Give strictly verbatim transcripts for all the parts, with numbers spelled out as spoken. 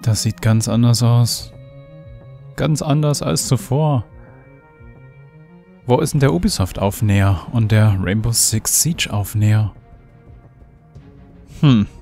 Das sieht ganz anders aus. Ganz anders als zuvor. Wo ist denn der Ubisoft-Aufnäher und der Rainbow Six Siege-Aufnäher? Hm.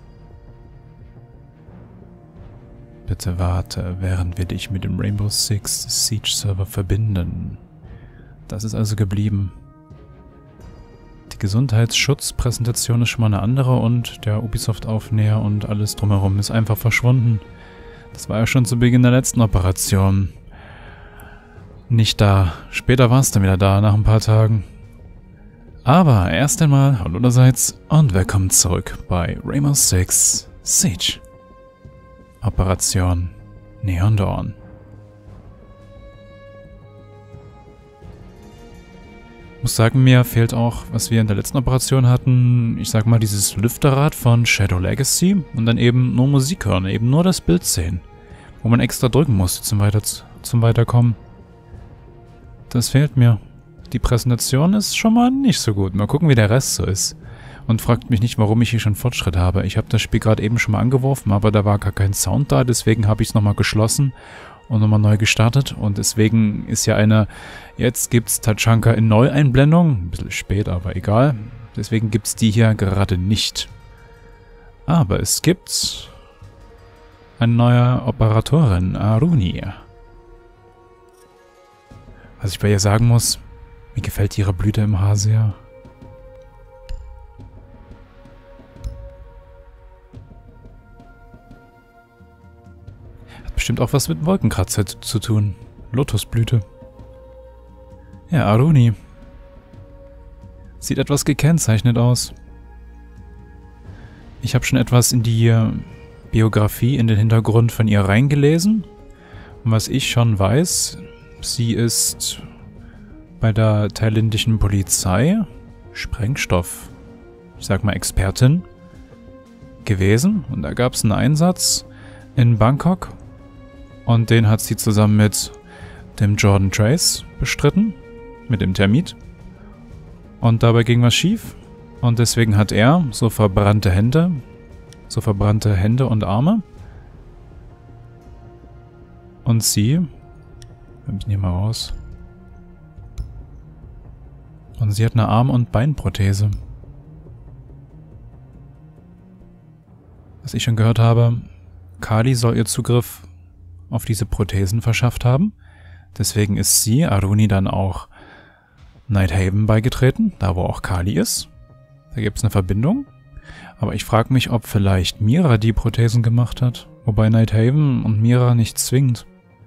Bitte warte, während wir dich mit dem Rainbow Six Siege-Server verbinden. Das ist also geblieben. Die Gesundheitsschutzpräsentation ist schon mal eine andere und der Ubisoft-Aufnäher und alles drumherum ist einfach verschwunden. Das war ja schon zu Beginn der letzten Operation. Nicht da. Später war es dann wieder da, nach ein paar Tagen. Aber erst einmal, hallo allerseits und willkommen zurück bei Rainbow Six Siege. Operation Neon Dawn. Ich muss sagen, mir fehlt auch, was wir in der letzten Operation hatten, ich sag mal dieses Lüfterrad von Shadow Legacy und dann eben nur Musik hören, eben nur das Bild sehen, wo man extra drücken musste zum, Weiter zum Weiterkommen. Das fehlt mir. Die Präsentation ist schon mal nicht so gut. Mal gucken, wie der Rest so ist. Und fragt mich nicht, warum ich hier schon Fortschritt habe. Ich habe das Spiel gerade eben schon mal angeworfen, aber da war gar kein Sound da, deswegen habe ich es nochmal geschlossen und nochmal neu gestartet. Und deswegen ist ja eine, jetzt gibt's Tachanka in Neueinblendung. Ein bisschen spät, aber egal. Deswegen gibt's die hier gerade nicht. Aber es gibt eine neue Operatorin, Aruni. Was ich bei ihr sagen muss, mir gefällt ihre Blüte im Haar sehr. Hat bestimmt auch was mit Wolkenkratzer zu tun. Lotusblüte. Ja, Aruni. Sieht etwas gekennzeichnet aus. Ich habe schon etwas in die Biografie, in den Hintergrund von ihr reingelesen. Und was ich schon weiß, sie ist bei der thailändischen Polizei Sprengstoff, ich sag mal Expertin, gewesen. Und da gab es einen Einsatz in Bangkok. Und den hat sie zusammen mit dem Jordan Trace bestritten, mit dem Termit. Und dabei ging was schief. Und deswegen hat er so verbrannte Hände, so verbrannte Hände und Arme. Und sie, wir müssen hier mal raus. Und sie hat eine Arm- und Beinprothese. Was ich schon gehört habe, Kali soll ihr Zugriff auf diese Prothesen verschafft haben. Deswegen ist sie, Aruni, dann auch Nighthaven beigetreten, da wo auch Kali ist. Da gibt es eine Verbindung. Aber ich frage mich, ob vielleicht Mira die Prothesen gemacht hat. Wobei Nighthaven und Mira nicht zwingend.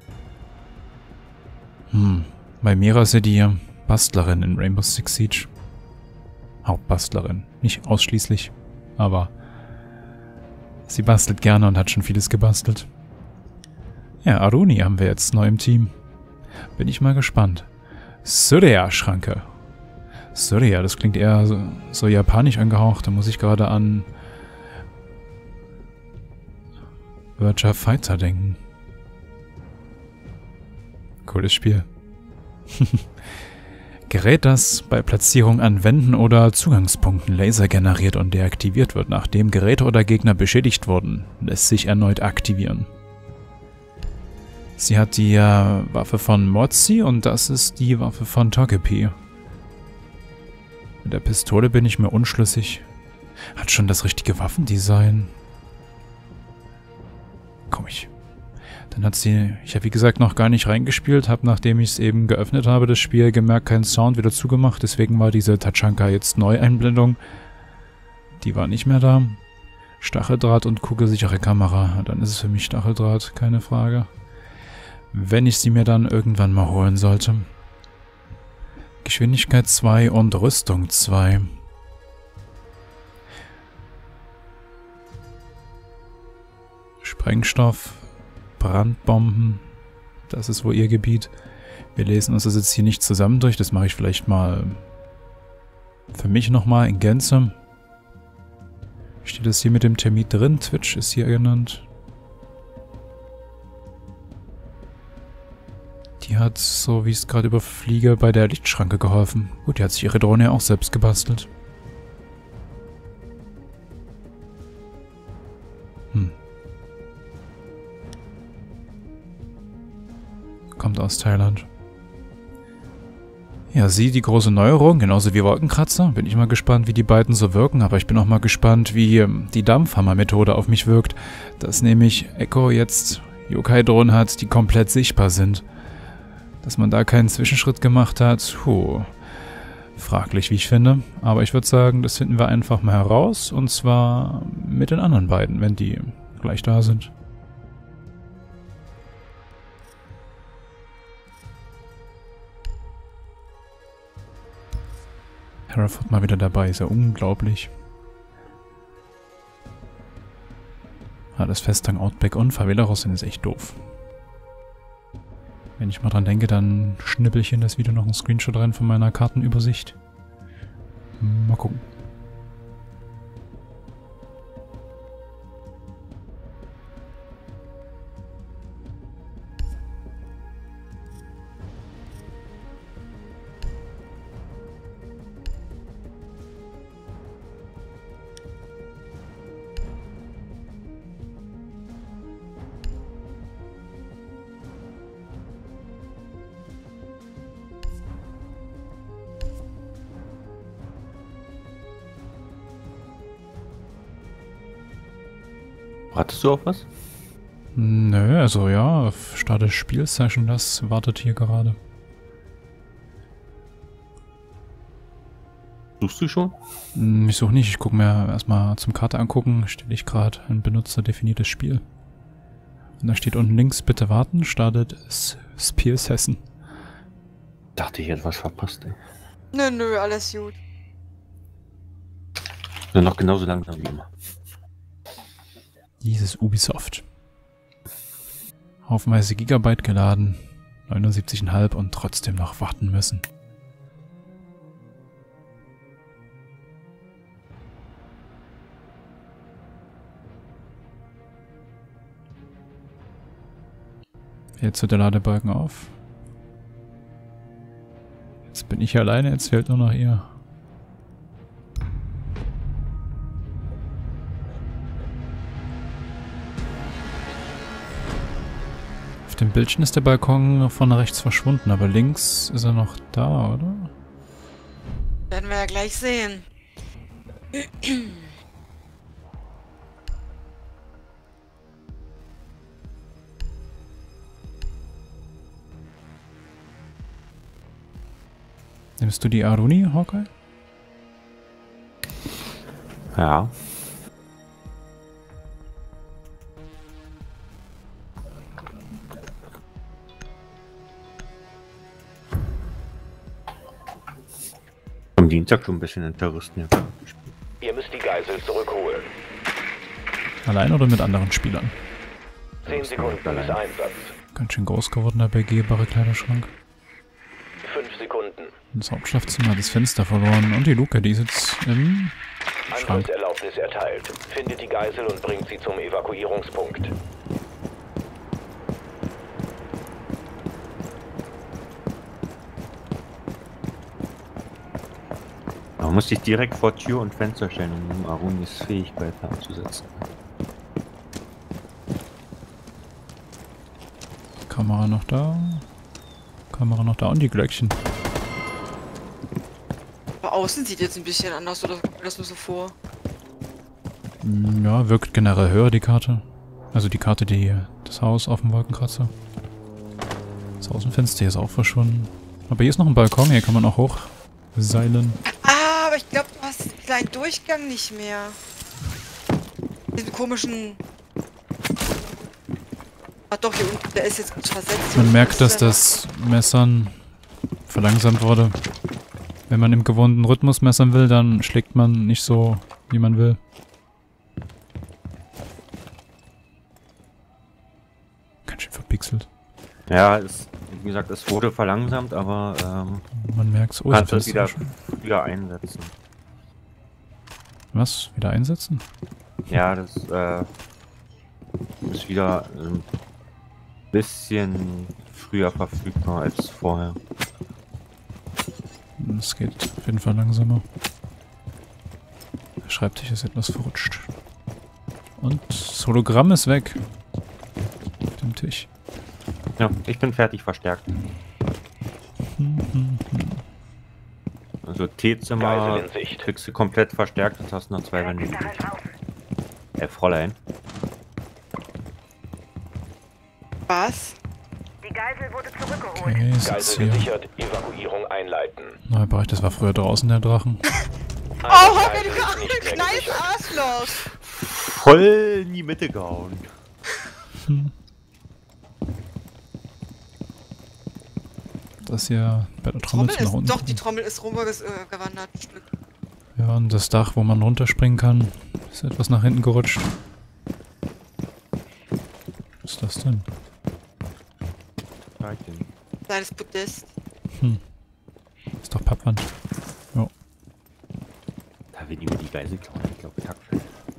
Hm, bei Mira ist ja die Bastlerin in Rainbow Six Siege. Hauptbastlerin. Nicht ausschließlich, aber sie bastelt gerne und hat schon vieles gebastelt. Ja, Aruni haben wir jetzt neu im Team. Bin ich mal gespannt. Surya-Schranke. Surya, das klingt eher so, so japanisch angehaucht. Da muss ich gerade an Virtua Fighter denken. Cooles Spiel. Gerät, das bei Platzierung an Wänden oder Zugangspunkten Laser generiert und deaktiviert wird, nachdem Geräte oder Gegner beschädigt wurden, lässt sich erneut aktivieren. Sie hat die äh, Waffe von Mozi und das ist die Waffe von Togepi. Mit der Pistole bin ich mir unschlüssig. Hat schon das richtige Waffendesign. Komisch. Dann hat sie, ich habe wie gesagt noch gar nicht reingespielt, habe nachdem ich es eben geöffnet habe, das Spiel gemerkt, keinen Sound, wieder zugemacht. Deswegen war diese Tachanka jetzt Neueinblendung. Die war nicht mehr da. Stacheldraht und kugelsichere Kamera. Dann ist es für mich Stacheldraht, keine Frage. Wenn ich sie mir dann irgendwann mal holen sollte. Geschwindigkeit zwei und Rüstung zwei. Sprengstoff, Brandbomben, das ist wohl ihr Gebiet. Wir lesen uns das jetzt hier nicht zusammen durch, das mache ich vielleicht mal für mich nochmal in Gänze. Steht das hier mit dem Termit drin? Twitch ist hier genannt. Die hat, so wie ich es gerade überfliege, bei der Lichtschranke geholfen. Gut, die hat sich ihre Drohne ja auch selbst gebastelt. Hm. kommt aus Thailand. Ja, sie, die große Neuerung, genauso wie Wolkenkratzer. Bin ich mal gespannt, wie die beiden so wirken, aber ich bin auch mal gespannt, wie ähm, die Dampfhammer-Methode auf mich wirkt. Dass nämlich Echo jetzt Yokai-Drohnen hat, die komplett sichtbar sind. Dass man da keinen Zwischenschritt gemacht hat, puh, fraglich, wie ich finde. Aber ich würde sagen, das finden wir einfach mal heraus, und zwar mit den anderen beiden, wenn die gleich da sind. Hereford mal wieder dabei, ist ja unglaublich. Ah, das Festang Outback und Favelas sind ist echt doof. Wenn ich mal dran denke, dann schnippel ich in das Video noch einen Screenshot rein von meiner Kartenübersicht. Mal gucken. Wartest du auf was? Nö, also ja, Start des Spielsession, das wartet hier gerade. Suchst du schon? Hm, ich suche nicht, ich gucke mir erstmal zum Karte angucken, stelle ich gerade ein benutzerdefiniertes Spiel. Und da steht unten links, bitte warten, startet Spielsession. Dachte ich hätte was verpasst, ey. Nö, nö, alles gut. Nur noch genauso langsam wie immer. Dieses Ubisoft. Haufenweise Gigabyte geladen, neunundsiebzig Komma fünf und trotzdem noch warten müssen. Jetzt hört der Ladebalken auf. Jetzt bin ich alleine, jetzt fehlt nur noch ihr. Auf dem Bildschirm ist der Balkon von rechts verschwunden, aber links ist er noch da, oder? Werden wir ja gleich sehen. Nimmst du die Aruni, Hawkeye? Ja. Am Dienstag schon ein bisschen in Terroristen, ja. Ihr müsst die Geisel zurückholen. Allein oder mit anderen Spielern? Zehn Sekunden bis Einsatz. Ganz schön groß geworden, der begehbare Kleiderschrank. Fünf Sekunden. Das Hauptschlafzimmer hat das Fenster verloren und die Luke, die sitzt im Schrank. Antrittserlaubnis erteilt. Findet die Geisel und bringt sie zum Evakuierungspunkt. Man muss sich direkt vor Tür und Fenster stellen, um Arunis Fähigkeiten abzusetzen. Kamera noch da. Kamera noch da und die Glöckchen. Aber außen sieht jetzt ein bisschen anders, oder kommt mir das nur so vor? Ja, wirkt generell höher, die Karte. Also die Karte, die das Haus auf dem Wolkenkratzer. Das Außenfenster hier ist auch verschwunden. Aber hier ist noch ein Balkon, hier kann man auch hochseilen. Ah, aber ich glaube, du hast den kleinen Durchgang nicht mehr. Diesen komischen... Ah doch, hier unten, der ist jetzt gut versetzt. Man merkt, dass das Messern verlangsamt wurde. Wenn man im gewohnten Rhythmus messern will, dann schlägt man nicht so, wie man will. Ganz schön verpixelt. Ja, es, wie gesagt, es wurde verlangsamt, aber ähm, Man merkt es. Oh, kannst das es wieder, schon. wieder einsetzen. Was? Wieder einsetzen? Ja, das äh, ist wieder ein bisschen früher verfügbar als vorher. Es geht auf jeden Fall langsamer. Der Schreibtisch ist etwas verrutscht. Und das Hologramm ist weg. Auf dem Tisch. Ja, ich bin fertig verstärkt. Also T-Zimmer Geisel in Sicht. kriegst du komplett verstärkt und hast noch zwei Wände übrig. Äh, Fräulein. Was? Die Geisel wurde zurückgeholt. Okay, ist jetzt Geisel hier. gesichert. Evakuierung einleiten. Neuer Bereich, das war früher draußen der Drachen. Oh, Eine Hocker, Geisel du ist nicht mehr kleines gesichert. Arschloch! Voll in die Mitte gehauen. Das hier bei der Trommel Trommel zu nach ist, unten. doch, die Trommel ist runtergewandert, ein Stück. Ja, und das Dach, wo man runterspringen kann, ist etwas nach hinten gerutscht. Was ist das denn? Kleines Podest. Hm. Ist doch Pappwand. Jo. Da will über die Geisel klauen. Ich glaube, Taktfeld.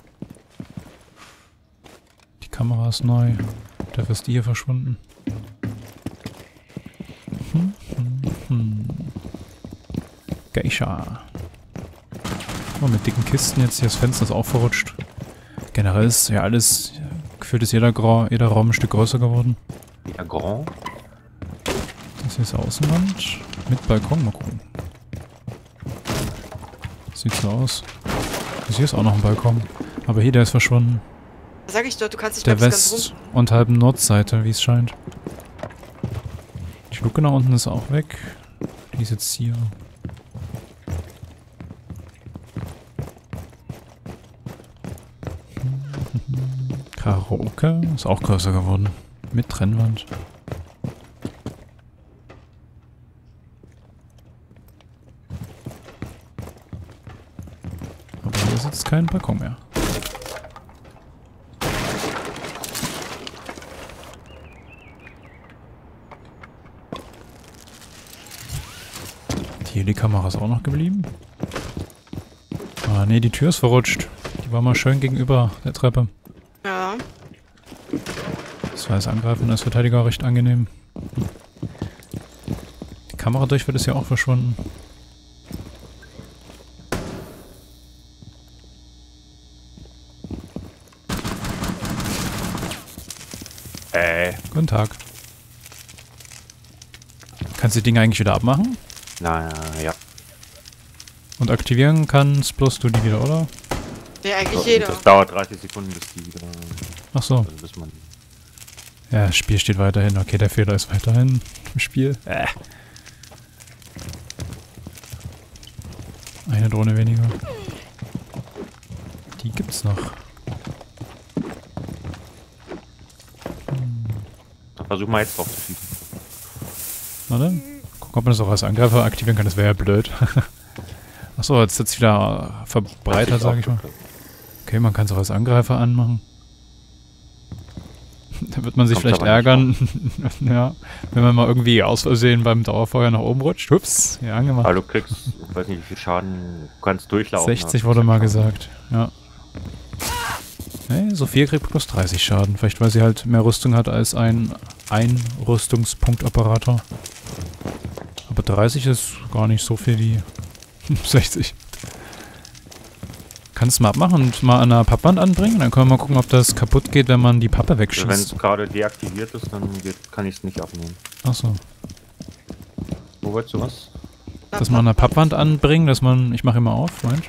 Die Kamera ist neu. Dafür ist die hier verschwunden. Hm, hm, hm. Geisha. Oh, mit dicken Kisten jetzt hier das Fenster ist auch verrutscht. Generell ist ja alles, gefühlt ist jeder, Gra jeder Raum ein Stück größer geworden. Ja, Grand. Das hier ist Außenwand. Mit Balkon, mal gucken. Sieht so aus. Das hier ist auch noch ein Balkon. Aber hier, der ist verschwunden. Sag ich doch, du kannst dich Der da bis ganz West- und halben Nordseite, wie es scheint. Die Luke nach unten ist auch weg. Die ist jetzt hier. Karaoke ist auch größer geworden. Mit Trennwand. Aber hier ist jetzt kein Balkon mehr. Hier die Kamera ist auch noch geblieben. Ah, nee, die Tür ist verrutscht. Die war mal schön gegenüber der Treppe. Ja. Das war als Angreifen als Verteidiger recht angenehm. Die Kameradurchfall ist ja auch verschwunden. Äh. Guten Tag. Kannst du die Dinge eigentlich wieder abmachen? Na ja. Und aktivieren kannst bloß du die wieder, oder? Nee, eigentlich So, jeder. das dauert dreißig Sekunden, bis die wieder. Ach so. Also bis man. Ja, das Spiel steht weiterhin. Okay, der Fehler ist weiterhin im Spiel. Äh. Eine Drohne weniger. Die gibt's noch. Dann versuch mal jetzt drauf zu schießen. Warte. Gucken, ob man das auch als Angreifer aktivieren kann. Das wäre ja blöd. Achso, jetzt ist es wieder verbreitert, sage ich mal. Okay, man kann es auch als Angreifer anmachen. Da wird man sich Kommt vielleicht aber nicht ärgern, ja, wenn man mal irgendwie aus Versehen beim Dauerfeuer nach oben rutscht. Ups, ja, angemacht. Aber du kriegst, ich weiß nicht, wie viel Schaden du kannst durchlaufen. sechzig aber wurde mal Schaden. gesagt, ja. Hey, Sophia kriegt plus dreißig Schaden. Vielleicht, weil sie halt mehr Rüstung hat als ein Einrüstungspunkt-Operator. Aber dreißig ist gar nicht so viel wie sechzig. Kannst du mal abmachen und mal an der Pappwand anbringen? Dann können wir mal gucken, ob das kaputt geht, wenn man die Pappe Also wenn wegschießt. es gerade deaktiviert ist, dann geht, kann ich es nicht abnehmen. Achso. Wo wolltest du was? Das mal an der Pappwand anbringen, dass man... Ich mache immer auf, Moment.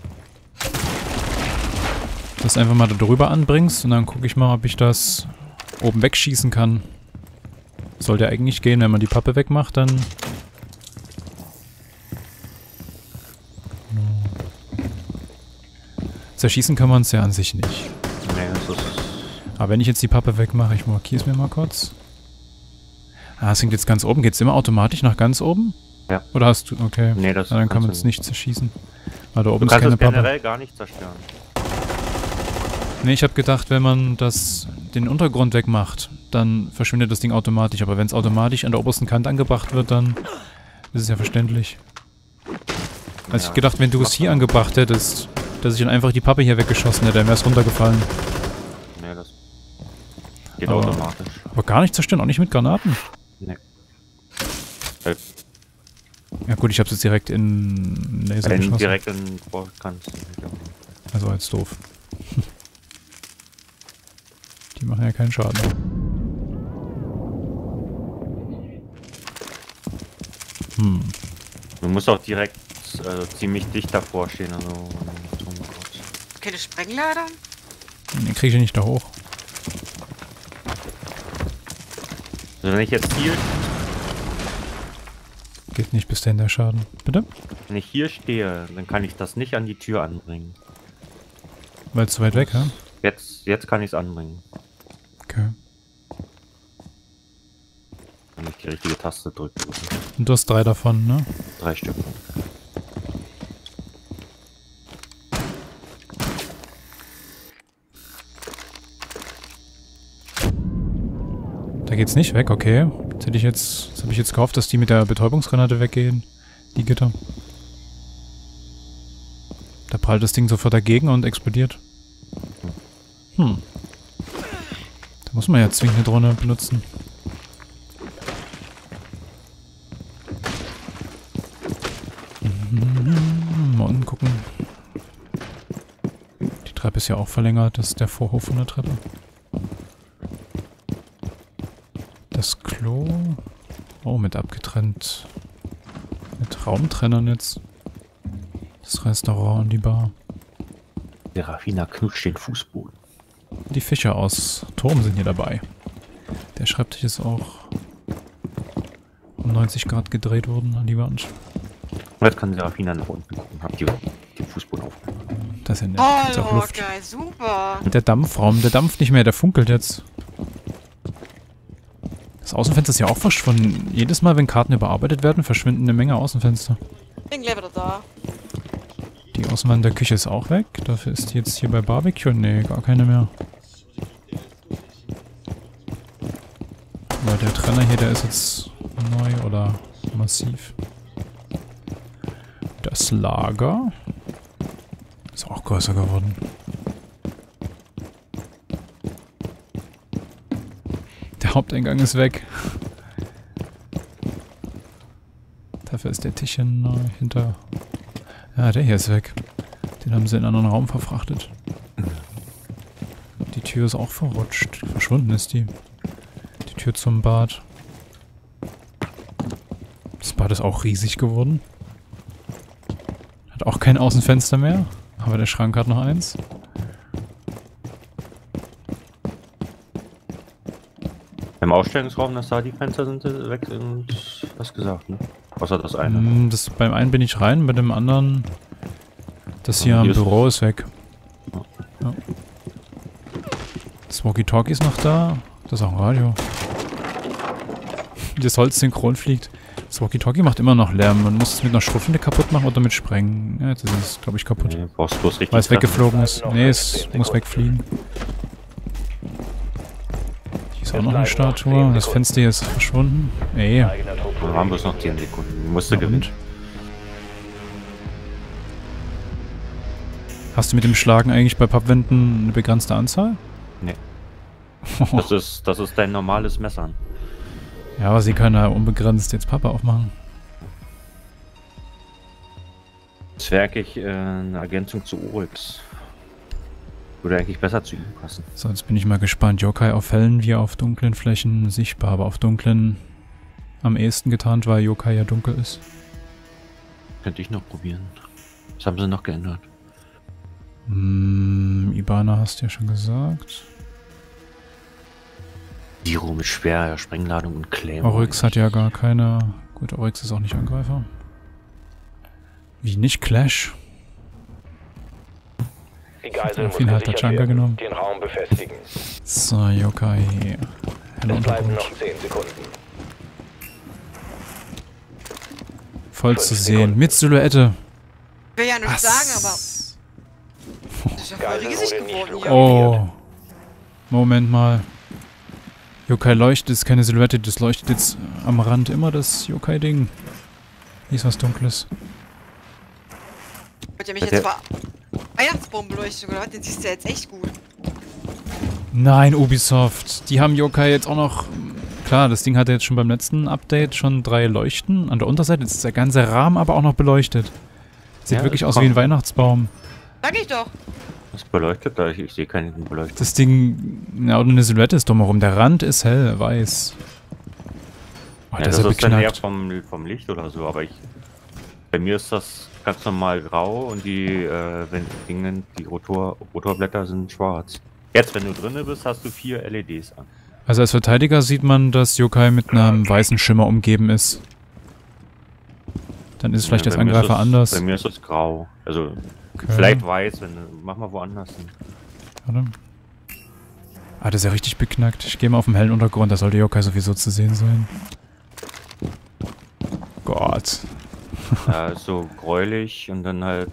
Das einfach mal da drüber anbringst und dann gucke ich mal, ob ich das oben wegschießen kann. Sollte eigentlich gehen, wenn man die Pappe wegmacht, dann... Zerschießen kann man es ja an sich nicht. Nee, das ist. Aber wenn ich jetzt die Pappe wegmache, ich markiere es mir mal kurz. Ah, es hängt jetzt ganz oben. Geht es immer automatisch nach ganz oben? Ja. Oder hast du... Okay. Nee, das Na, dann kann man kannst es du nicht zerschießen. Weil da Du oben ist kannst keine es Pappe. generell gar nicht zerstören. Nee, ich habe gedacht, wenn man das, den Untergrund wegmacht, dann verschwindet das Ding automatisch. Aber wenn es automatisch an der obersten Kante angebracht wird, dann ist es ja verständlich. Also Ja, ich gedacht, wenn du es hier angebracht hättest, dass ich dann einfach die Pappe hier weggeschossen hätte, dann wäre es runtergefallen. Nee, das geht Aber- automatisch. Aber gar nicht zerstören, auch nicht mit Granaten. Nee. Äh, Ja gut, ich habe es jetzt direkt in Laser Wenn geschossen. direkt in Boah, kannst du nicht abnehmen. Also als doof. Die machen ja keinen Schaden. Hm. Du musst auch direkt also, ziemlich dicht davor stehen. Also, oh Gott. Keine Sprengladung? Den kriege ich nicht da hoch. Also wenn ich jetzt hier, Geht nicht bis dahin der Schaden. Bitte? wenn ich hier stehe, dann kann ich das nicht an die Tür anbringen. Weil es zu weit weg, ja? Jetzt, jetzt kann ich es anbringen, Okay. wenn ich die richtige Taste drücke. Und du hast drei davon, ne? Drei Stück. Da geht's nicht weg, okay. Jetzt hätte ich jetzt, jetzt habe ich jetzt gehofft, dass die mit der Betäubungsgranate weggehen. Die Gitter. Da prallt das Ding sofort dagegen und explodiert. Hm. Da muss man ja zwingend eine Drohne benutzen. Mhm, mal unten gucken. Die Treppe ist ja auch verlängert, das ist der Vorhof von der Treppe. Das Klo. Oh, mit abgetrennt. Mit Raumtrennern jetzt. Das Restaurant und die Bar. Serafina knutscht den Fußboden. Die Fische aus Turm sind hier dabei. Der Schreibtisch ist auch um neunzig Grad gedreht worden an die Wand. Jetzt kann Serafina nach unten gucken. Habt ihr den Fußboden aufgenommen? Das ist ja nett. Oh, Ist auch Luft. geil, super. Der Dampfraum, der dampft nicht mehr, der funkelt jetzt. Das Außenfenster ist ja auch verschwunden. Jedes Mal, wenn Karten überarbeitet werden, verschwinden eine Menge Außenfenster. Bin gleich wieder da. Die Außenwand der Küche ist auch weg. Dafür ist die jetzt hier bei Barbecue. Nee, gar keine mehr. Aber der Trenner hier, der ist jetzt neu oder massiv. Das Lager ist auch größer geworden. Der Haupteingang ist weg. Dafür ist der Tisch hin, hinter... Ja, der hier ist weg. Den haben sie in einen anderen Raum verfrachtet. Die Tür ist auch verrutscht. Verschwunden ist die. Die Tür zum Bad. Das Bad ist auch riesig geworden. Hat auch kein Außenfenster mehr. Aber der Schrank hat noch eins. Im Ausstellungsraum, dass da die Fenster sind weg und was gesagt, ne? Außer das eine. Mm, Das, beim einen bin ich rein, bei dem anderen... Das hier Ja, am hier ist- Büro ist weg. Ja. Das Walkie-Talkie ist noch da. Das ist auch ein Radio. Das Holz synchron fliegt. Das Walkie-Talkie macht immer noch Lärm. Man muss es mit einer Schrotflinte kaputt machen oder mit Sprengen. Ja, jetzt ist es, glaube ich, kaputt. Nee, brauchst bloß richtig Weil es treffen. weggeflogen ist. Nee, es muss wegfliegen. Hier ist auch noch eine Statue. Das Fenster hier ist verschwunden. Ey. Eigener Trupp. Wir haben bloß noch zehn Sekunden. Musste Ja, gewinnen. und? Hast du mit dem Schlagen eigentlich bei Pappwänden eine begrenzte Anzahl? Nee. Das ist, das ist dein normales Messern. Ja, aber sie können ja unbegrenzt jetzt Pappe aufmachen. Das wäre eigentlich äh, eine Ergänzung zu Oryx. Würde eigentlich besser zu ihm passen. So, jetzt bin ich mal gespannt. Yokai auf hellen wie auf dunklen Flächen sichtbar, aber auf dunklen am ehesten getarnt, weil Yokai ja dunkel ist. Könnte ich noch probieren. Was haben sie noch geändert? Hm, Ibana hast du ja schon gesagt. Zero mit schwerer Sprengladung und Claim. Oryx hat ja gar keine... Gut, Oryx ist auch nicht Angreifer. Wie nicht Clash? Die Geisel Ja, muss viel hat der gesichert Chunker werden. genommen. Den Raum befestigen. So, Yokai. Heller Es bleiben Untergrund. noch zehn Sekunden. Voll zu fünf sehen. Sekunden. Mit Silhouette. Ich will ja nichts sagen, aber Was? das ist ja voll Geisel riesig wurde nicht geworden hier. Oh. Moment mal. Yokai leuchtet, ist keine Silhouette, das leuchtet jetzt am Rand immer das Yokai-Ding. Hier ist was Dunkles. Wollt ihr mich Hat jetzt der- vor Weihnachtsbaumbeleuchtung oder was? Den siehst du ja jetzt echt gut. Nein, Ubisoft. Die haben Yokai jetzt auch noch... Klar, das Ding hatte jetzt schon beim letzten Update schon drei Leuchten. An der Unterseite ist der ganze Rahmen aber auch noch beleuchtet. Sieht Ja, wirklich das aus wie ein kommt. Weihnachtsbaum. Sag ich doch. Was beleuchtet da? Ich, ich sehe keinen beleuchtet. Das Ding... Ja, oder eine Silhouette ist drumherum. Der Rand ist hell, weiß. Oh, Oh, Ja, das das ist ist dann eher beknackt. vom, vom Licht oder so, aber ich. Bei mir ist das ganz normal grau und die, äh, wenn Dingen, die Rotor, Rotorblätter sind schwarz. Jetzt, wenn du drinne bist, hast du vier L E Ds an. Also als Verteidiger sieht man, dass Yokai mit einem weißen Schimmer umgeben ist. Dann ist vielleicht Ja, als bei mir ist Angreifer das- anders. Bei mir ist das grau. Also, Okay. vielleicht weiß, wenn du. Mach mal woanders hin. Warte. Ah, das ist ja richtig beknackt. Ich gehe mal auf den hellen Untergrund, da sollte Yokai sowieso zu sehen sein. Gott. Ja, ist so gräulich und dann halt.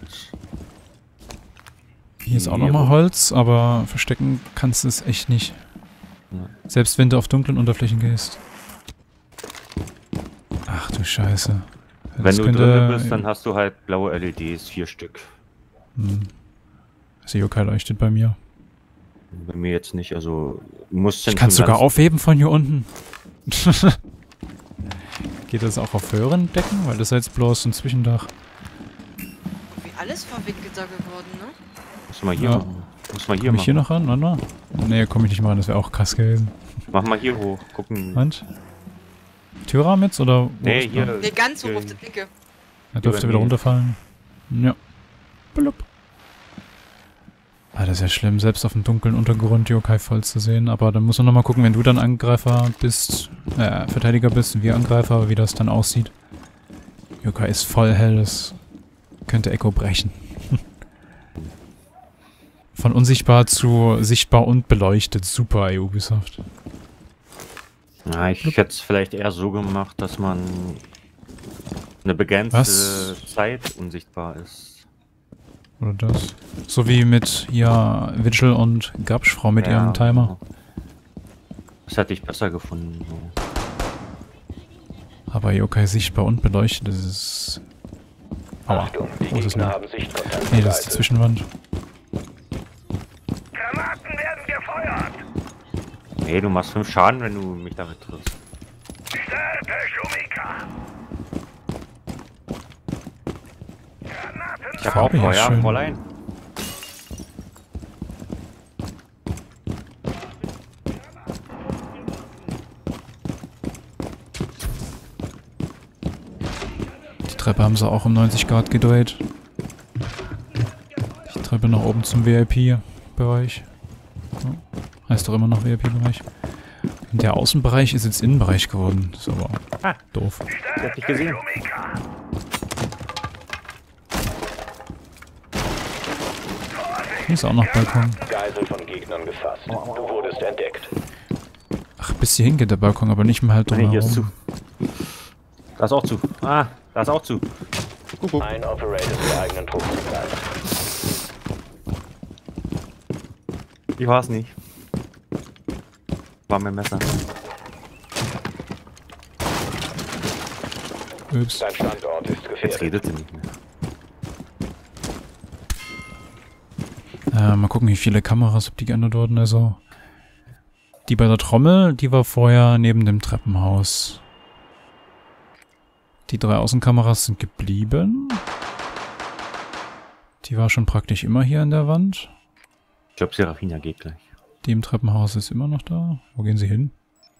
Hier ist auch nochmal Holz, aber verstecken kannst du es echt nicht. Ja. Selbst wenn du auf dunklen Unterflächen gehst. Ach du Scheiße. Wenn Das du könnte- drin bist, dann hast du halt blaue L E Ds, vier Stück. Hm. Also Yokai leuchtet bei mir. Bei mir jetzt nicht, also du musst Ich kann es schon sogar ganz- aufheben von hier unten. Geht das auch auf höheren Decken? Weil das ist jetzt bloß ein Zwischendach. Wie alles verwinkelter geworden, ne? Muss mal hier Ja. machen. Muss mal hier Komm ich machen. hier noch ran? Warte mal. Nee, komm ich nicht mal ran, das wäre auch krass gewesen. Mach mal hier hoch. Gucken. Und? Türrahmen jetzt oder? wo Nee, ist hier. der? Ne, ganz hoch hier- auf der Decke. Er dürfte Über wieder die- runterfallen. Ja. Blub. Ah, das ist ja schlimm, selbst auf dem dunklen Untergrund Yokai voll zu sehen. Aber dann muss man nochmal gucken, wenn du dann Angreifer bist, äh, Verteidiger bist und wir Angreifer, wie das dann aussieht. Yokai ist voll hell, das könnte Echo brechen. Von unsichtbar zu sichtbar und beleuchtet. Super, ey, Ubisoft. Na, ich hätte es vielleicht eher so gemacht, dass man eine begrenzte Was? Zeit unsichtbar ist. Oder das. So wie mit hier Vigil und Gabschfrau mit Ja, ihrem Timer. Das hätte ich besser gefunden. So. Aber Yokai sichtbar und beleuchtet, das ist... Aua, Achtung, die wo ist es Gegner denn? haben Sichtkontakt. Nee, das ist die Zwischenwand. Granaten werden gefeuert. Nee, du machst fünf Schaden, wenn du mich damit triffst. Stärke Shumika. Granaten. Ich hab auch Farbe hier Feuer, schön. Fräulein. Die Treppe haben sie auch um neunzig Grad gedreht. Die Treppe nach oben zum V I P-Bereich. Ja, heißt doch immer noch V I P-Bereich. Und der Außenbereich ist jetzt Innenbereich geworden. Das ist aber Ah. doof. Ich hab dich gesehen. Shumika. Hier ist auch noch Balkon. Geisel von Gegnern gefasst. Du wurdest entdeckt. Ach, bis hier hingeht der Balkon, aber nicht mal halt Nee, hier ist zu. drumherum. Da ist auch zu. Ah, da ist auch zu. Guck, guck. Ein Operator der eigenen Truppen bleibt. Ich war's nicht. War mein Messer. Ups. Dein Standort ist Jetzt gefährdet. redet sie nicht mehr. Äh, mal gucken, wie viele Kameras, ob die geändert wurden. Also, die bei der Trommel, die war vorher neben dem Treppenhaus. Die drei Außenkameras sind geblieben. Die war schon praktisch immer hier an der Wand. Ich glaube, Serafina geht gleich. Die im Treppenhaus ist immer noch da. Wo gehen sie hin?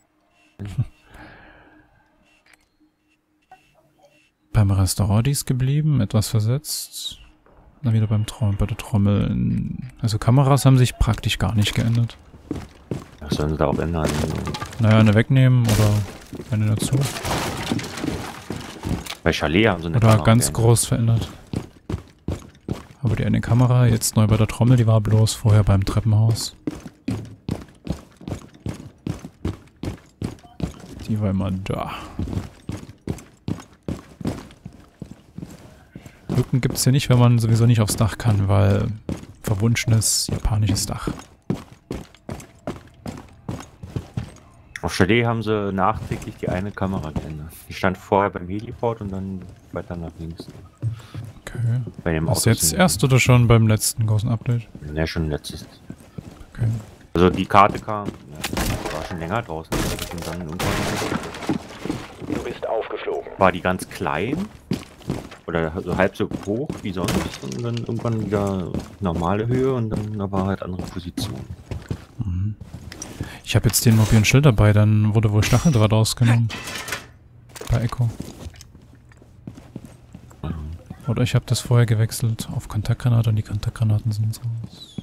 Beim Restaurant die ist geblieben, etwas versetzt. Dann wieder beim Trommel, bei der Trommel. Also Kameras haben sich praktisch gar nicht geändert. Was sollen sie da auch ändern? Naja, eine wegnehmen oder eine dazu. Bei Chalet haben sie eine Oder Kamera ganz geändert. groß verändert. Aber die eine Kamera, jetzt neu bei der Trommel, die war bloß vorher beim Treppenhaus. Die war immer da. Rücken gibt es hier nicht, wenn man sowieso nicht aufs Dach kann, weil verwunschenes japanisches Dach. Auf Chalet haben sie nachträglich die eine Kamera geändert. Die stand vorher beim Heliport und dann weiter nach links. Okay. Bei dem Was Auto jetzt sind- erst oder schon beim letzten großen Update? Ne, schon letztes. Okay. Also die Karte kam, ja, war schon länger draußen. Und dann irgendwann Du bist aufgeflogen. war die ganz klein. Oder so halb so hoch wie sonst. Und dann irgendwann wieder normale Höhe und dann aber halt andere Position. Ich habe jetzt den mobilen Schild dabei, dann wurde wohl Stacheldraht ausgenommen. Joker Echo. Oder ich habe das vorher gewechselt auf Kontaktgranate und die Kontaktgranaten sind raus.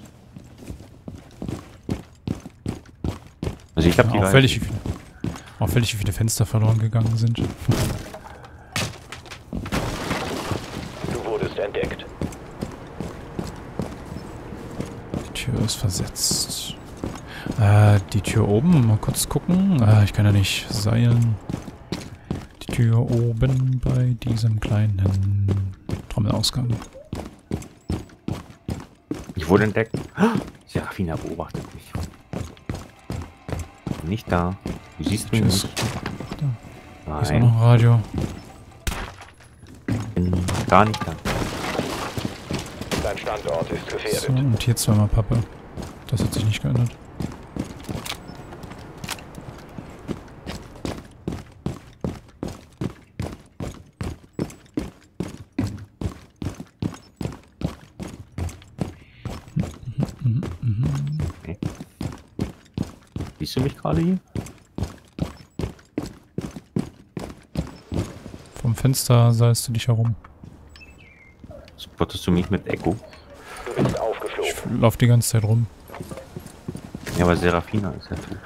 Also ich habe die Auffällig, wie viele, auffällig, wie viele Fenster verloren gegangen sind. Du wurdest entdeckt. Die Tür ist versetzt. Äh, die Tür oben, mal kurz gucken. Äh, ich kann ja nicht seilen. Die Tür oben bei diesem kleinen Trommelausgang. Ich wurde entdeckt. Serafina beobachtet mich. Nicht da. Du siehst mich Tschüss. nicht. Hier ist auch Nein, noch ein Radio. bin gar nicht da. Dein Standort ist gefährdet. So, und hier zweimal Pappe. Das hat sich nicht geändert. Okay. Siehst du mich gerade hier? Vom Fenster seilst du dich herum. Spottest du mich mit Echo? Du bist Ich aufgeflogen. lauf die ganze Zeit rum. Ja, aber Serafina ist ja tot.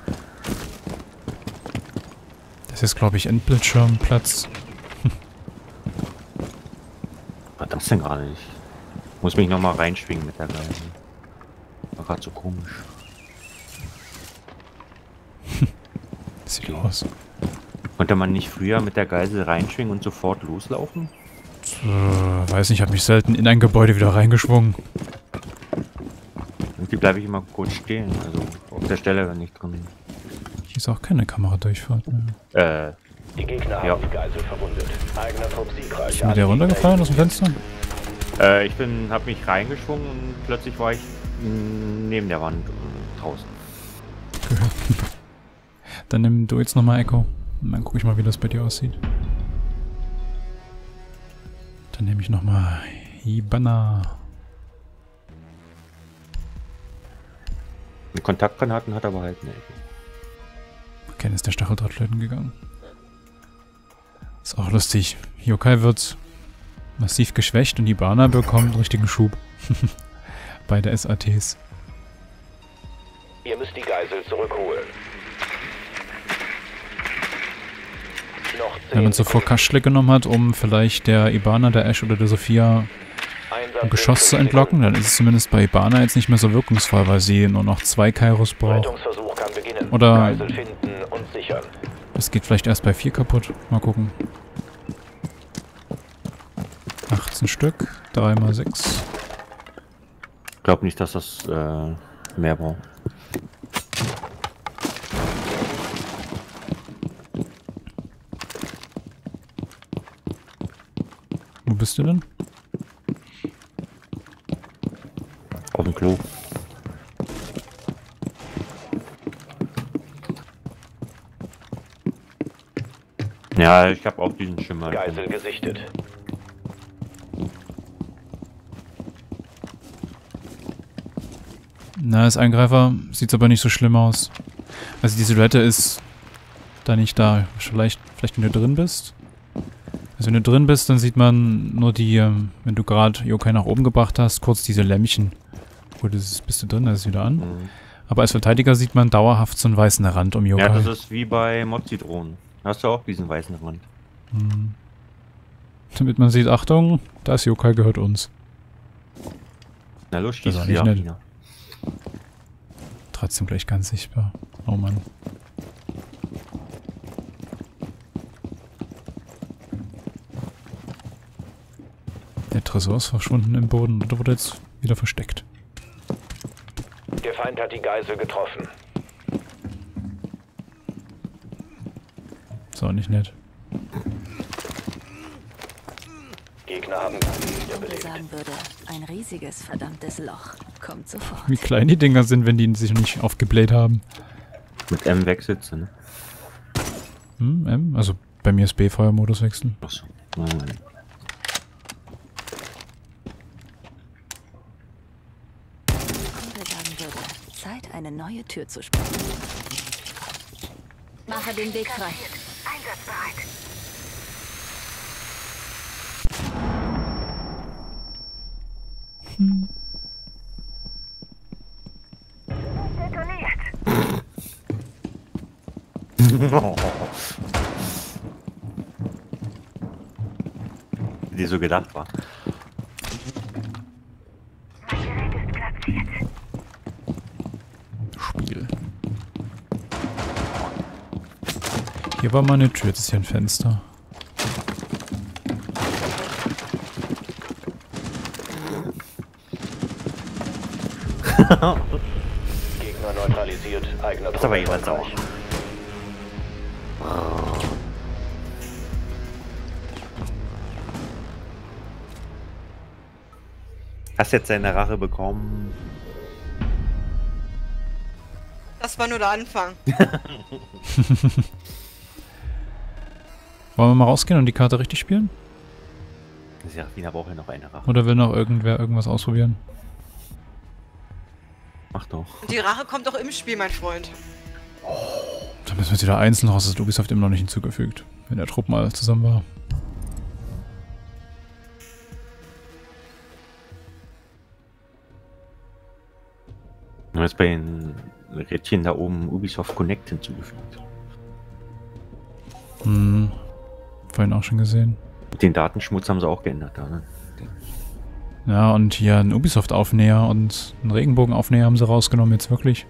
Das ist, glaube ich, Endbildschirmplatz. Was das denn gerade nicht? Muss mich nochmal reinschwingen mit der Geise. War gerade so komisch. Sieht aus. Konnte man nicht früher mit der Geisel reinschwingen und sofort loslaufen? Äh, weiß nicht, ich habe mich selten in ein Gebäude wieder reingeschwungen. Irgendwie bleibe ich immer kurz stehen. Also auf der Stelle, wenn ich drin bin. Hier ist auch keine Kameradurchfahrt. Äh, Die Gegner Ja. haben die Geisel verwundet. Eigener Trupp siegreich. Ist mit der runtergefallen aus dem Fenster? äh, ich bin, hab mich reingeschwungen und plötzlich war ich mh, neben der Wand äh, draußen. Gehört. Dann nimm du jetzt nochmal Echo. Und dann gucke ich mal, wie das bei dir aussieht. Dann nehme ich nochmal Hibana. Die Kontaktgranaten hat er behalten. Ey. Okay, dann ist der Stacheldraht flöten gegangen. Ist auch lustig. Yokai wird massiv geschwächt und Hibana bekommt einen richtigen Schub. Beide S A Ts. Ihr müsst die Geisel zurückholen. Noch zehn Wenn man zuvor Kaschle genommen hat, um vielleicht der Ibana, der Ash oder der Sophia Einsatz ein in Geschoss zu fünf entlocken, dann ist es zumindest bei Ibana jetzt nicht mehr so wirkungsvoll, weil sie nur noch zwei Kairos Sekunden. braucht. Rettungsversuch kann beginnen. Oder- Geisel finden und sichern. Das geht vielleicht erst bei vier kaputt. Mal gucken. achtzehn Stück, drei mal sechs. Ich glaube nicht, dass das äh, mehr braucht. Wo bist du denn? Auf dem Klo. Ja, ich habe auch diesen Schimmer. Geisel gesichtet. Na, als Angreifer sieht's aber nicht so schlimm aus. Also die Silhouette ist da nicht da. Vielleicht, vielleicht wenn du drin bist. Also wenn du drin bist, dann sieht man nur die, ähm, wenn du gerade Yokai nach oben gebracht hast, kurz diese Lämmchen. Gut, das ist, bist du drin, das ist wieder an. Mhm. Aber als Verteidiger sieht man dauerhaft so einen weißen Rand um Yokai. Ja, das ist wie bei Mozi-Drohnen. Da hast du auch diesen weißen Rand. Hm. Damit man sieht, Achtung, das Yokai gehört uns. Na los, Das schieß war sie nicht ab, nett. China. Trotzdem gleich ganz sichtbar. Oh Mann. Der Tresor ist verschwunden im Boden oder wurde jetzt wieder versteckt. Der Feind hat die Geisel getroffen. Ist auch nicht nett. Gegner haben Geisel Ich wiederbelebt. sagen würde, ein riesiges, verdammtes Loch. Kommt sofort. Wie klein die Dinger sind, wenn die sich noch nicht aufgebläht haben. Mit M wechselst du, ne? Hm, M? Also bei mir ist B-Feuermodus wechseln. Achso. Nein. Kumpel sagen würde, Zeit, eine neue Tür zu sprengen. Mache den Weg frei. Einsatzbereit. Wie die so gedacht war. Spiel. Hier war mal eine Tür, das ist hier ein Fenster. Gegner neutralisiert, eigener Das ist aber jemand sauer. Hast jetzt seine Rache bekommen? Das war nur der Anfang. Wollen wir mal rausgehen und die Karte richtig spielen? Serafina braucht ja noch eine Rache. Oder will noch irgendwer irgendwas ausprobieren? Mach doch. Und die Rache kommt doch im Spiel, mein Freund. Da müssen wir jetzt wieder einzeln raus, das ist Ubisoft immer noch nicht hinzugefügt. Wenn der Trupp mal zusammen war. Du hast bei den Rädchen da oben Ubisoft Connect hinzugefügt. Hm. Vorhin auch schon gesehen. Den Datenschmutz haben sie auch geändert da, ne? Ja, und hier einen Ubisoft-Aufnäher und einen Regenbogen-Aufnäher haben sie rausgenommen, jetzt wirklich.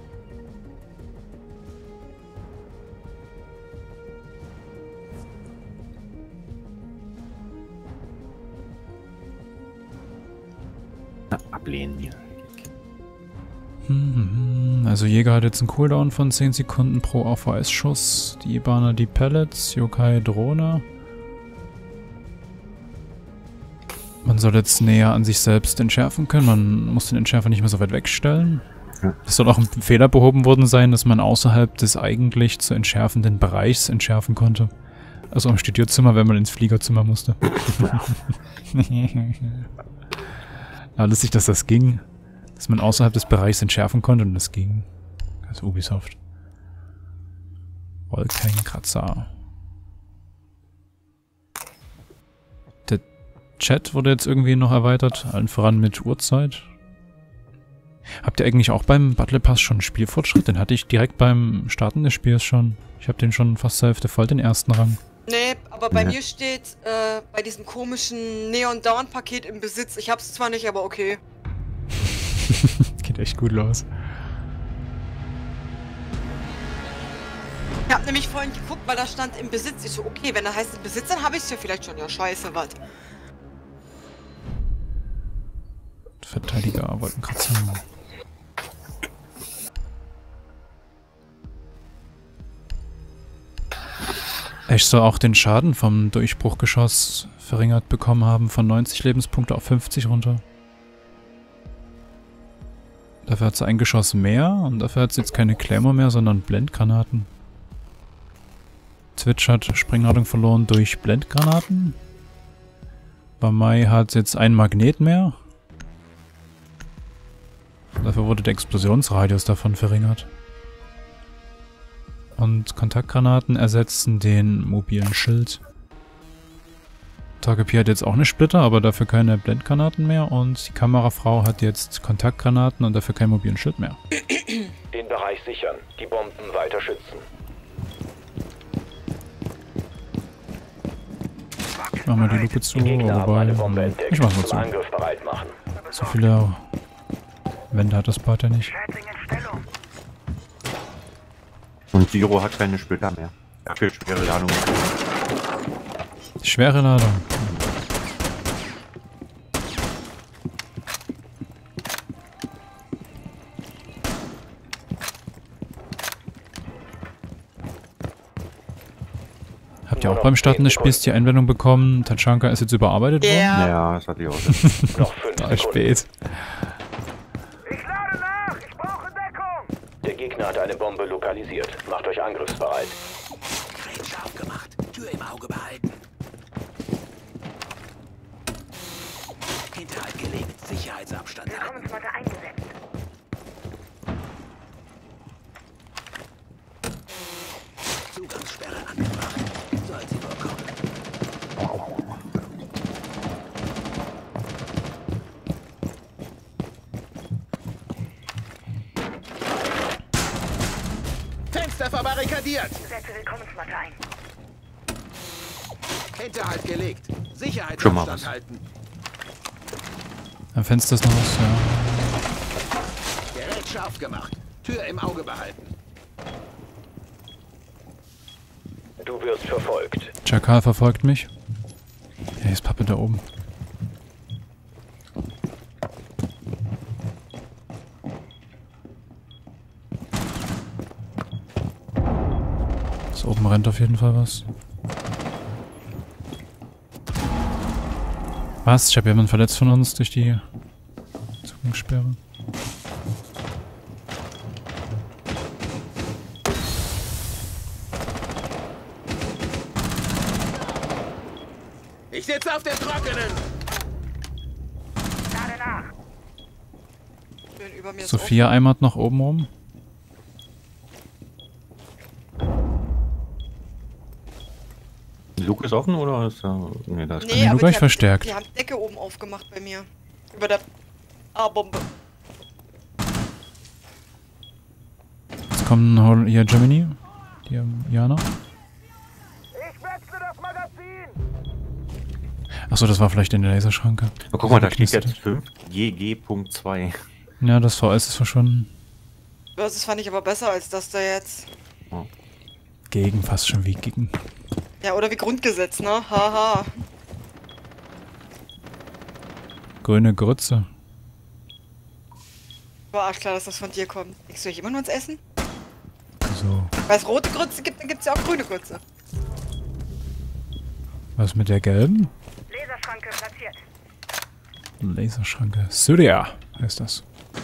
Na, ablehnen hier. Also Jäger hat jetzt einen Cooldown von zehn Sekunden pro A V S-Schuss. Die Ibaner die Pellets, Yokai Drohne. Man soll jetzt näher an sich selbst entschärfen können. Man muss den Entschärfer nicht mehr so weit wegstellen. Es soll auch ein Fehler behoben worden sein, dass man außerhalb des eigentlich zu entschärfenden Bereichs entschärfen konnte. Also am Studierzimmer, wenn man ins Fliegerzimmer musste. Aber lustig, dass das ging. Dass man außerhalb des Bereichs entschärfen konnte und das ging. Also Ubisoft. Wolkenkratzer. Der Chat wurde jetzt irgendwie noch erweitert, allen voran mit Uhrzeit. Habt ihr eigentlich auch beim Battle Pass schon Spielfortschritt? Den hatte ich direkt beim Starten des Spiels schon. Ich habe den schon fast zur Hälfte voll, den ersten Rang. Nee, aber bei Ja. mir steht äh, bei diesem komischen Neon Dawn Paket im Besitz. Ich hab's zwar nicht, aber okay. Geht echt gut los. Ich hab nämlich vorhin geguckt, weil da stand im Besitz. Ich so, okay, wenn das heißt im Besitz, dann habe ich's ja vielleicht schon. Ja, scheiße, was? Verteidiger, Wolkenkratzer. Ich soll auch den Schaden vom Durchbruchgeschoss verringert bekommen haben, von neunzig Lebenspunkte auf fünfzig runter. Dafür hat sie ein Geschoss mehr und dafür hat sie jetzt keine Claymore mehr, sondern Blendgranaten. Twitch hat Sprengladung verloren durch Blendgranaten. Bamai hat jetzt einen Magnet mehr. Dafür wurde der Explosionsradius davon verringert. Und Kontaktgranaten ersetzen den mobilen Schild. Takepi hat jetzt auch eine Splitter, aber dafür keine Blendgranaten mehr. Und die Kamerafrau hat jetzt Kontaktgranaten und dafür keinen mobilen Schild mehr. Den Bereich sichern, die Bomben weiter schützen. Ich mach mal die Luke zu, Die Gegner haben wobei... eine Bombe hm, entdeckt. Ich mach's mal Zum zu. Angriff bereit machen. So viele Wände hat das Bad ja nicht. Und Giro hat keine Splitter mehr. Dafür schwere Ladung. Schwere Ladung. Habt ihr auch beim Starten des Spiels die Einblendung bekommen, Tachanka ist jetzt überarbeitet worden? Ja. Ja, das hatte ich auch. Noch fünf Da Sekunden. spät. Ich lade nach! Ich brauche Deckung! Der Gegner hat eine Bombe lokalisiert. Macht euch angriffsbereit. Gerät scharf gemacht. Tür im Auge behalten. Hinterhalt gelegt. Sicherheitsabstand halten. Willkommensworte eingesetzt. Zugangssperre angebracht. Soll sie nur kommen. Fenster verbarrikadiert. Setze Willkommensmatte ein. Hinterhalt gelegt. Schon mal was. Sicherheitsabstand halten. Am Fenster ist noch was, ja. Gerät scharf gemacht. Tür im Auge behalten. Du wirst verfolgt. Chakal verfolgt mich. Hey, ist Pappe da oben. Da oben rennt auf jeden Fall was. Was? Ich habe jemanden verletzt von uns durch die Zugangssperre. Ich sitze auf dem Trockenen. Lade nach. Schön über mir ist Sophia eimert noch oben rum. Luke ist offen oder ist da. Nee, da ist Nee, Kann den aber Luke gleich die haben, verstärkt. die haben Decke oben aufgemacht bei mir. Über der A-Bombe. Jetzt kommen hier Gemini. Die haben Jana. Ich wechsle das Magazin. Achso, das war vielleicht in der Laserschranke. Oh, guck mal, da steht Knistert. jetzt fünf G G Punkt zwei. Ja, das V S ist verschwunden. Das fand ich aber besser als das da jetzt. Gegen, fast schon wie gegen. Ja, oder wie Grundgesetz, ne? Haha. Grüne Grütze. War arsch klar, dass das von dir kommt. Legst du euch immer nur ins Essen? So. Weil es rote Grütze gibt, dann gibt's ja auch grüne Grütze. Was mit der gelben? Laserschranke platziert. Laserschranke. Syria heißt das.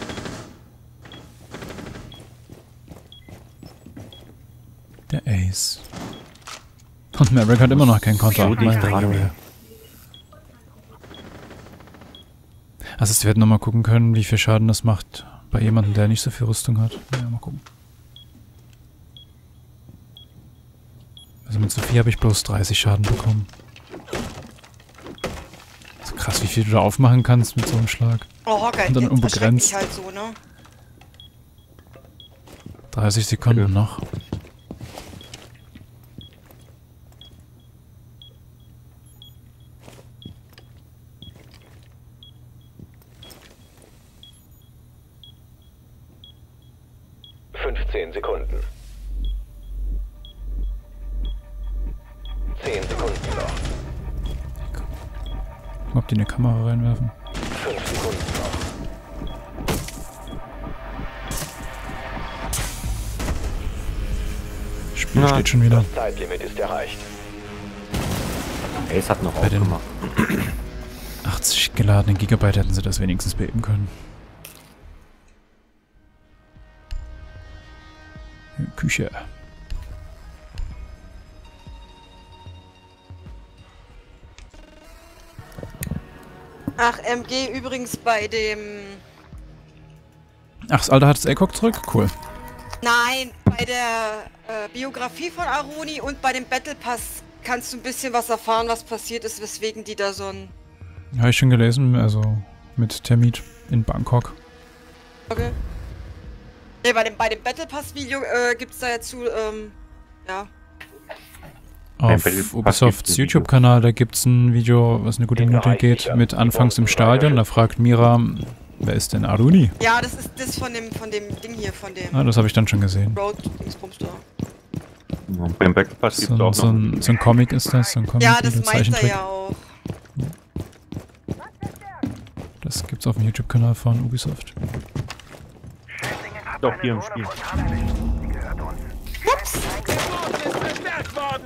Der Ace. Und Maverick hat immer noch keinen Konter. So dicht dran. Also wir hätten nochmal gucken können, wie viel Schaden das macht bei jemandem, der nicht so viel Rüstung hat. Ja, mal gucken. Also mit Sophie habe ich bloß dreißig Schaden bekommen. So krass, wie viel du da aufmachen kannst mit so einem Schlag. Oh, geil. Und dann Jetzt unbegrenzt. erschreckt mich halt so, ne? dreißig Sekunden Ja. noch. fünfzehn Sekunden. zehn Sekunden noch. Gucken, ob die eine Kamera reinwerfen. fünf Sekunden noch. Spiel Na, steht schon wieder. Das Zeitlimit ist erreicht. Ace hat noch Bei den- aufgemacht. achtzig geladene Gigabyte hätten sie das wenigstens beheben können. Küche. Ach, M G übrigens bei dem... Ach, das Alter hat das A C O G zurück? Cool. Nein, bei der äh, Biografie von Aruni und bei dem Battle Pass kannst du ein bisschen was erfahren, was passiert ist, weswegen die da so ein... Habe ich schon gelesen, also mit Termit in Bangkok. Okay. Ne, bei dem, bei dem Battle Pass Video äh, gibt's da jetzt zu, ähm, ja. Auf Battle Pass Ubisofts gibt's ein Video. YouTube-Kanal, da gibt's ein Video, was eine gute Minute geht, mit Anfangs im Stadion. Da fragt Mira, wer ist denn Aruni? Ja, das ist das von dem, von dem Ding hier, von dem Ah, das habe ich dann schon gesehen. Road Dingsbums da. Und beim Battle Pass gibt es So, auch so, noch. ein, so ein Comic ist das, so ein Comic, Ja, das Video, meint er Zeichentrick. ja auch. Das gibt's auf dem YouTube-Kanal von Ubisoft. Doch, hier im Spiel. Sie gehört uns. Der Boden ist verstärkt worden.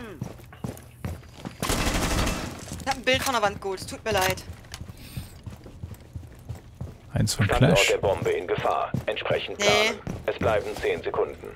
Ich hab ein Bild von der Wand geholt, es tut mir leid. Eins von Standort Clash. der Bombe in Gefahr. Entsprechend Nee. planen. Es bleiben zehn Sekunden.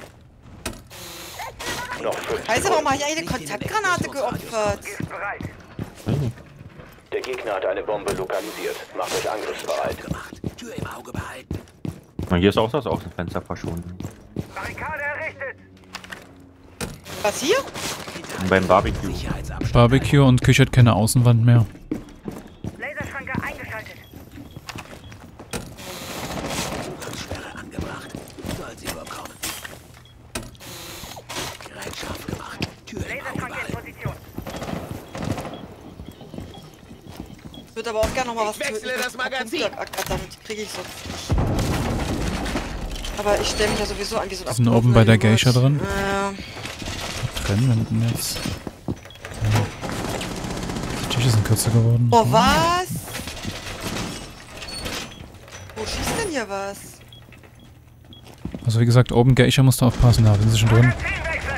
Noch fünf Weißt du, warum Sekunden. habe ich eigentlich eine Kontaktgranate geopfert? Ist bereit. Der Gegner hat eine Bombe lokalisiert. Macht euch angriffsbereit. Gemacht. Tür im Auge behalten. Na, hier ist auch das Außenfenster verschwunden. Barrikade errichtet. Was hier? Und beim Barbecue. Sicherheitsabstand. Barbecue und Küche hat keine Außenwand mehr. Laserschranke eingeschaltet. Zugangssperre angebracht. Soll sie überkommen. würde aber auch gerne noch mal was Ich wechsle das Magazin. Damit kriege ich so. Aber ich stelle mich ja sowieso an diesen Wir sind oben bei der Geisha drin. Ja. Trennwänden jetzt. Ja. Die Tische sind kürzer geworden. Boah, was? Wo schießt denn hier was? Also wie gesagt, oben Geisha musst du aufpassen, da sind sie schon drin. Magazinwechsel!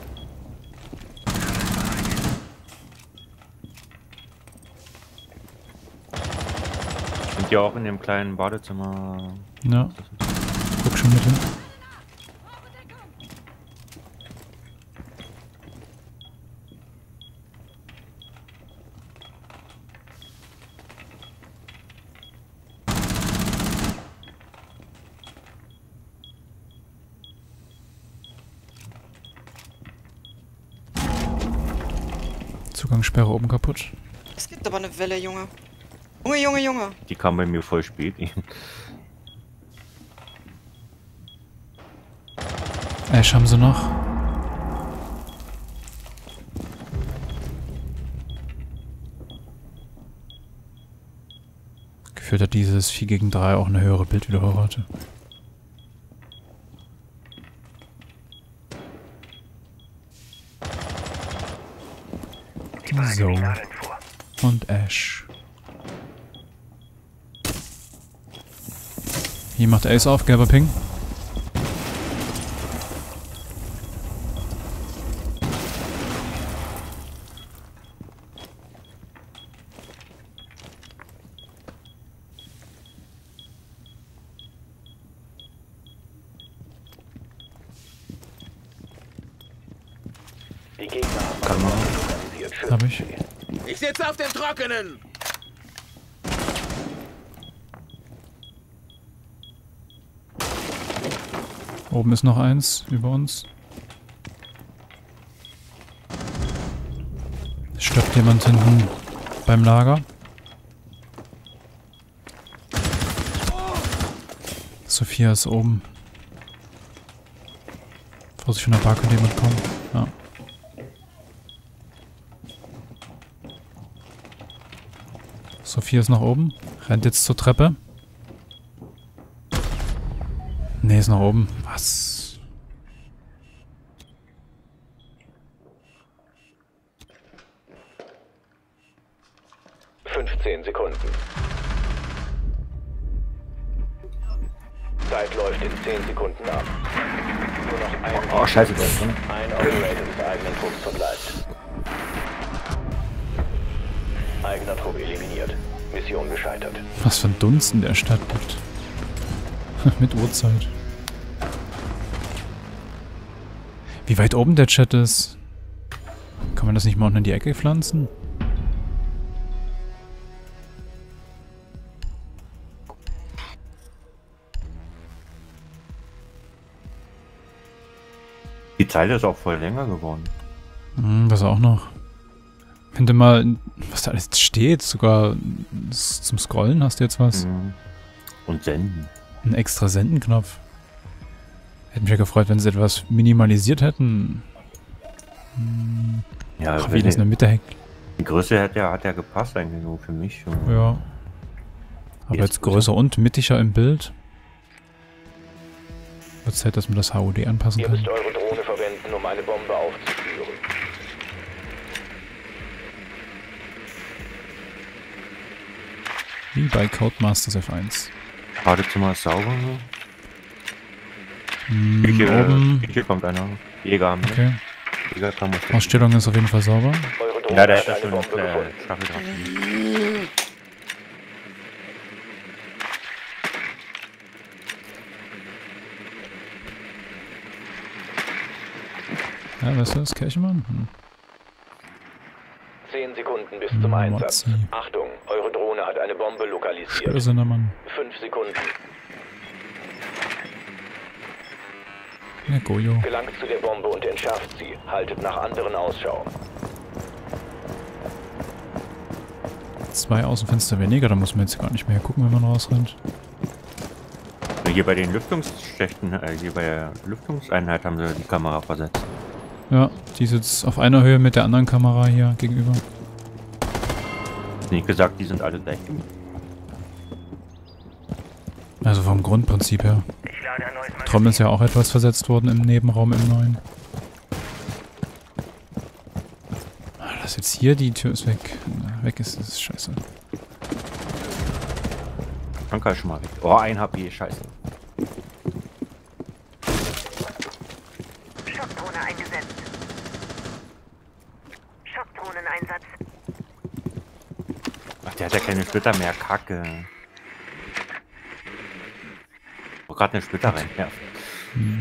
Sind ja auch in dem kleinen Badezimmer. Ja. Guck schon mit hin. Zugangssperre oben kaputt. Es gibt aber eine Welle, Junge. Junge, Junge, Junge. Die kam bei mir voll spät. Ash haben sie noch. Gefühlt hat dieses vier gegen drei auch eine höhere Bildwiederholrate. So. Und Ash. Hier macht Ace auf, gelber Ping. Die Gegner haben eine Bombe lokalisiert. Schützen Hab ich. sie. Ich sitze auf dem Trockenen. Oben ist noch eins, über uns. Es stirbt jemand hinten beim Lager. Sophia ist oben. Vorsicht, von der Bar könnte jemand kommen. Ja. Sophia ist nach oben. Rennt jetzt zur Treppe. Nee, ist nach oben. Was? fünfzehn Sekunden. Zeit läuft in zehn Sekunden ab. Nur noch ein... Oh, scheiße, der ist drin. Ein Operator des eigenen Trupps verbleibt. Eigener Trupp eliminiert. Mission gescheitert. Was für ein Dunst in der Stadt gibt. Mit Uhrzeit. Wie weit oben der Chat ist. Kann man das nicht mal unten in die Ecke pflanzen? Die Zeile ist auch voll länger geworden. Hm, was auch noch. Wenn du mal, was da alles steht, sogar zum Scrollen hast du jetzt was. Mhm. Und senden. Ein extra Senden-Knopf. Hätte mich ja gefreut, wenn sie etwas minimalisiert hätten. Hm. Ja, Ach, wenn wie das in der die, Mitte hängt. die Größe hat ja, hat ja gepasst eigentlich nur für mich. Ja. Aber Jetzt jetzt größer und mittiger im Bild. Wird Zeit, dass man das H U D anpassen Ihr kann. müsst eure Drohne verwenden, um eine Bombe aufzuspüren. Wie bei Codemasters F eins. Badezimmer ist sauber. Ne? Hm, Küche, oben. Küche kommt einer. Jäger haben, ne? Okay. Jäger kann man Ausstellung ist auf jeden Fall sauber. Eure Drohne Ja, der hat hat eine schon Bombe eine gefunden. Stachel dran. Ja, weißt du das, Kirchenmann? Hm. zehn Sekunden bis Hm, zum Einsatz. Motzi. Achtung, eure Drohne hat eine Bombe lokalisiert. Irrsinner, Mann. fünf Sekunden. Ja, Gojo. Gelangt zu der Bombe und entschärft sie. Haltet nach anderen Ausschau. Zwei Außenfenster weniger, da muss man jetzt gar nicht mehr gucken, wenn man rausrennt. Hier bei den Lüftungsschächten, äh, hier bei der Lüftungseinheit haben sie die Kamera versetzt. Ja, die ist jetzt auf einer Höhe mit der anderen Kamera hier gegenüber. nicht gesagt, die sind alle gleich gut. Also vom Grundprinzip her. Ich lade erneut mein Trommel ist ja auch etwas versetzt worden im Nebenraum im neuen. Ah, dass jetzt hier die Tür ist weg. Na, weg ist, ist scheiße. Anker ist schon mal weg. Oh, ein H P, scheiße. Schockdrohne eingesetzt. Schockdrohneneinsatz. Ach, der hat ja keine Splitter mehr. Kacke. Ich wollte gerade eine Splitter reinwerfen. Hm.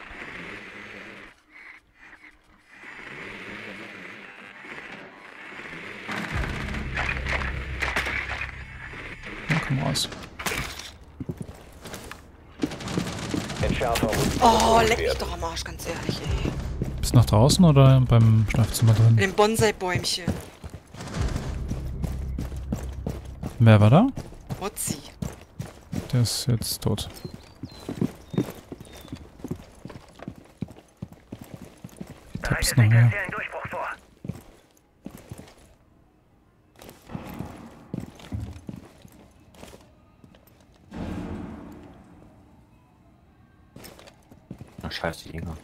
Ja, komm raus. Entschärfer und Oh, leck mich doch am Arsch, ganz ehrlich, ey. Bist du noch draußen oder beim Schlafzimmer drin? Mit dem Bonsai-Bäumchen. Wer war da? Mozzi. Der ist jetzt tot. Da Bereite ist noch mehr. sequenziellen Durchbruch vor. Ach, scheiße, die Dinger.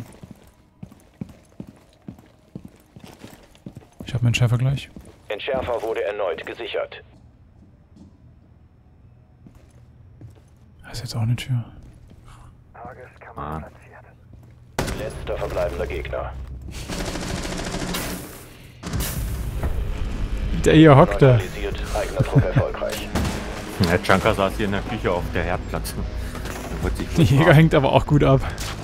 Ich habe meinen Schärfer gleich. Entschärfer wurde erneut gesichert. Da ist jetzt auch eine Tür. Ah. Letzter verbleibender Gegner. Der hier hockt da. Neutralisiert, eigener Trupp erfolgreich. Der Junker saß hier in der Küche auf der Herdplatte. Da wird sich Die Jäger hängt aber auch gut ab.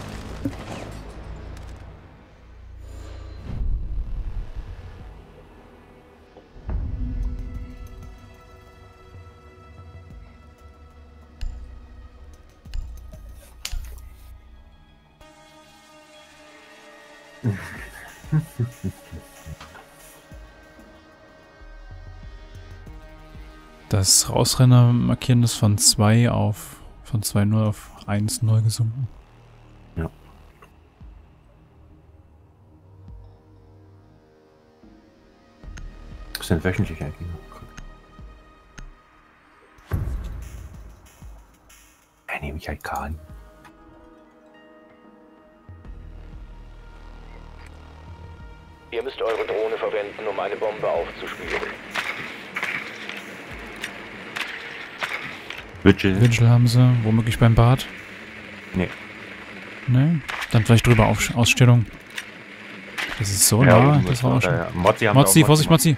Das Rausrenner markieren ist von zwei auf von zwei null auf eins null gesunken. Ja. Das sind wöchentlich eigentlich. Da nehme ich halt Kahn. Ihr müsst eure Drohne verwenden, um eine Bombe aufzuspüren. Vigil. Vigil haben sie, womöglich beim Bad. Nee. Ne? Dann vielleicht drüber auf Ausstellung. Das ist so nah, das war auch schon. Mozzi, haben Mozzi, wir auch Vorsicht, Mozzi.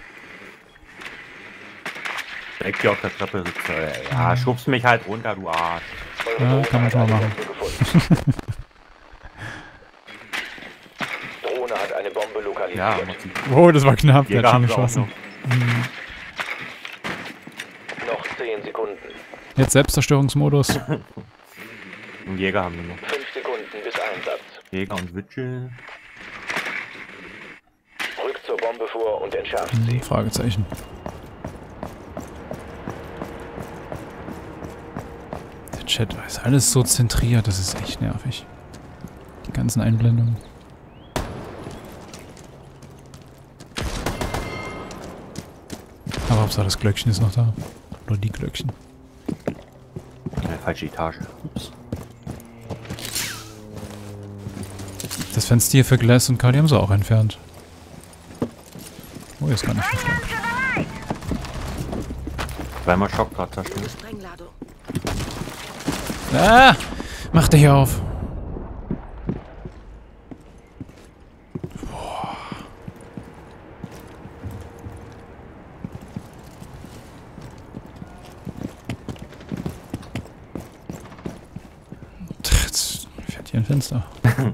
Direkt hier auf der Treppe sitzt er. Ja, schubst mich halt runter, du Arsch. Eure Ja, Drohne kann man hat schon mal eine machen. Bombe gefunden. Drohne hat eine Bombe Ja, lokalisiert. Mozzi. Oh, das war knapp, der Jäger hat schon haben sie auch geschossen. noch. Noch zehn Sekunden. Jetzt Selbstzerstörungsmodus. Einen Jäger haben wir noch. fünf Sekunden bis Einsatz. Jäger und Vigil. Rückt zur Bombe vor und entschärft Hm, sie. Fragezeichen. Der Chat ist alles so zentriert, das ist echt nervig. Die ganzen Einblendungen. Aber Hauptsache das Glöckchen ist noch da. Oder die Glöckchen. Eine falsche Etage. Ups. Das Fenster hier für Glass und Kali haben sie auch entfernt. Oh, jetzt gar nicht verstanden. Zweimal Schockgrad zerstören. Sprengladung. Ah! Mach der hier auf. Boah. Jetzt fährt hier ein Fenster.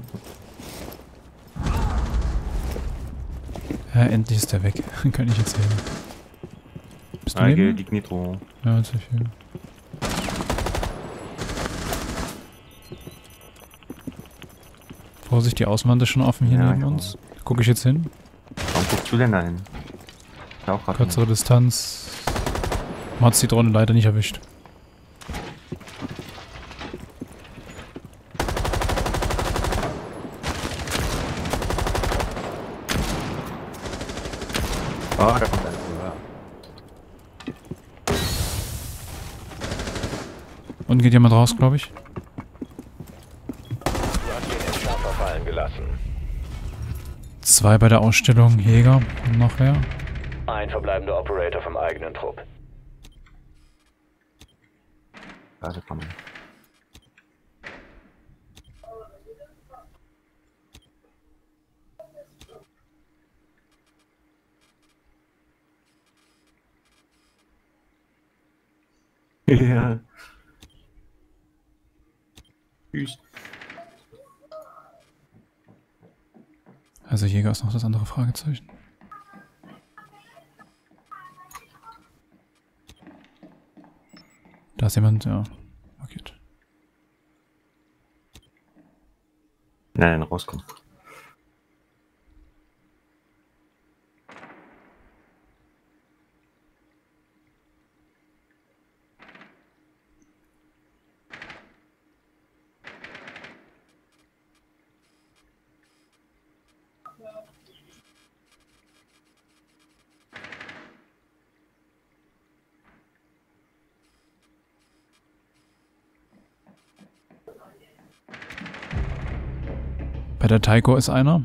Ja, endlich ist der weg. Kann ich erzählen. Bist du Ah, neben? liegt Nitro. Ja, zu viel. Vorsicht, die Außenwand ist schon offen hier Ja, neben ja. uns. Gucke ich jetzt hin? Warum guckst du denn da hin? Ist auch grad Kürzere Distanz. Man hat die Drohne leider nicht erwischt. Ah, da kommt einer. Ja. unten geht jemand raus, glaube ich. Du hast den Entschärfer fallen gelassen. Zwei bei der Ausstellung, Jäger. Und noch wer? Ein verbleibender Operator vom eigenen Trupp. Also komm. Ja. Tschüss. Also Jäger ist noch das andere Fragezeichen. Da ist jemand, ja. Okay. Nein, nein, rauskommen. Bei der Taiko ist einer.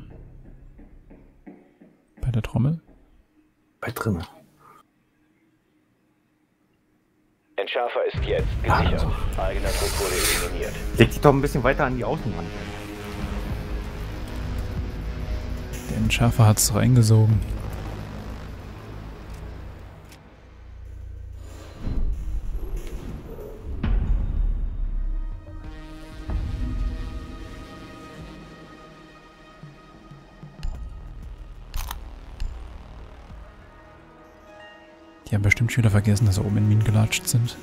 Bei der Trommel. Bei drinnen. Entschärfer ist jetzt gesichert. Eigener Trupp wurde eliminiert. Leg dich doch ein bisschen weiter an die Außenwand. Der Entschärfer hat's reingesogen. Die haben bestimmt schon wieder vergessen, dass sie oben in Minen gelatscht sind.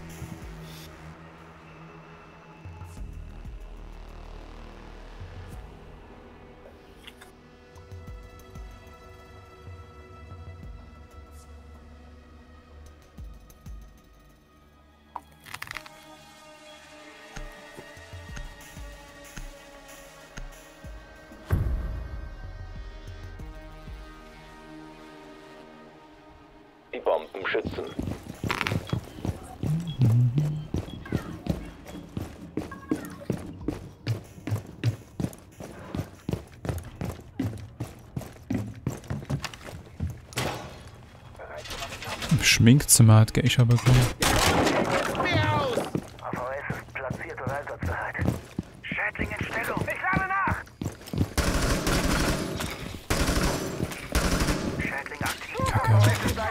Die Bomben schützen. Im Schminkzimmer hat Geisha bekommen. A V S ist platziert und einsatzbereit. Schädling in Stellung. Ich lade nach! Schädling aktiv. Kacke.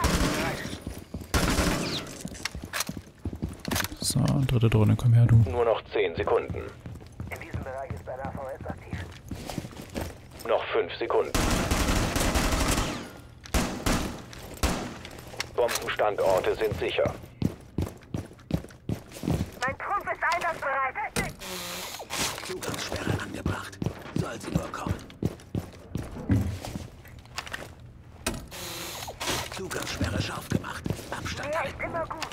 So, dritte Drohne, komm her, du. Nur noch zehn Sekunden. In diesem Bereich ist ein A V S aktiv. Noch fünf Sekunden. Bombenstandorte sind sicher. Mein Trupp ist einsatzbereit. Zugangssperre angebracht. Soll sie nur kommen. Zugangssperre scharf gemacht. Abstand Mehr halten. ist immer gut.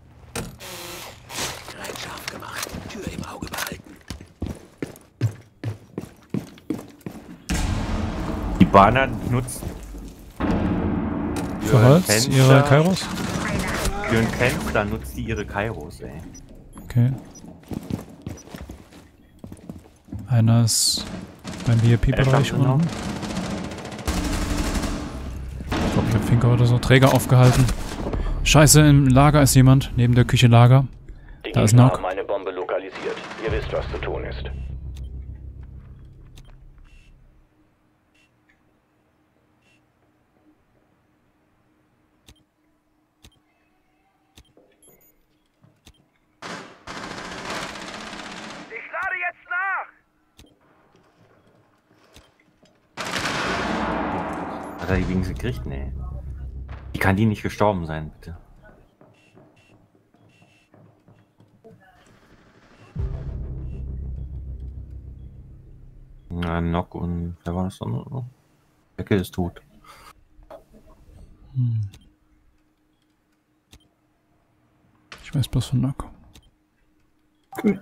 Rein scharf gemacht. Tür im Auge behalten. Die Bahner nutzt Für Holz, ihre Kairos? Für ein Fenster nutzt die ihre Kairos, ey. Okay. Einer ist beim V I P-Bereich Äh, noch. unten. Ich glaube, ich habe Finker oder so. Träger aufgehalten. Scheiße, im Lager ist jemand. Neben der Küche Lager. Die Da ist Gegner Knock. haben eine Bombe lokalisiert. Ihr wisst, was zu tun ist. Ich lade jetzt nach! Hat er die wenigstens gekriegt? Nee. Wie kann die nicht gestorben sein, bitte? Na, Nock und wer war das dann? Decke ist tot. Hm. Ich weiß bloß von Knock. Okay.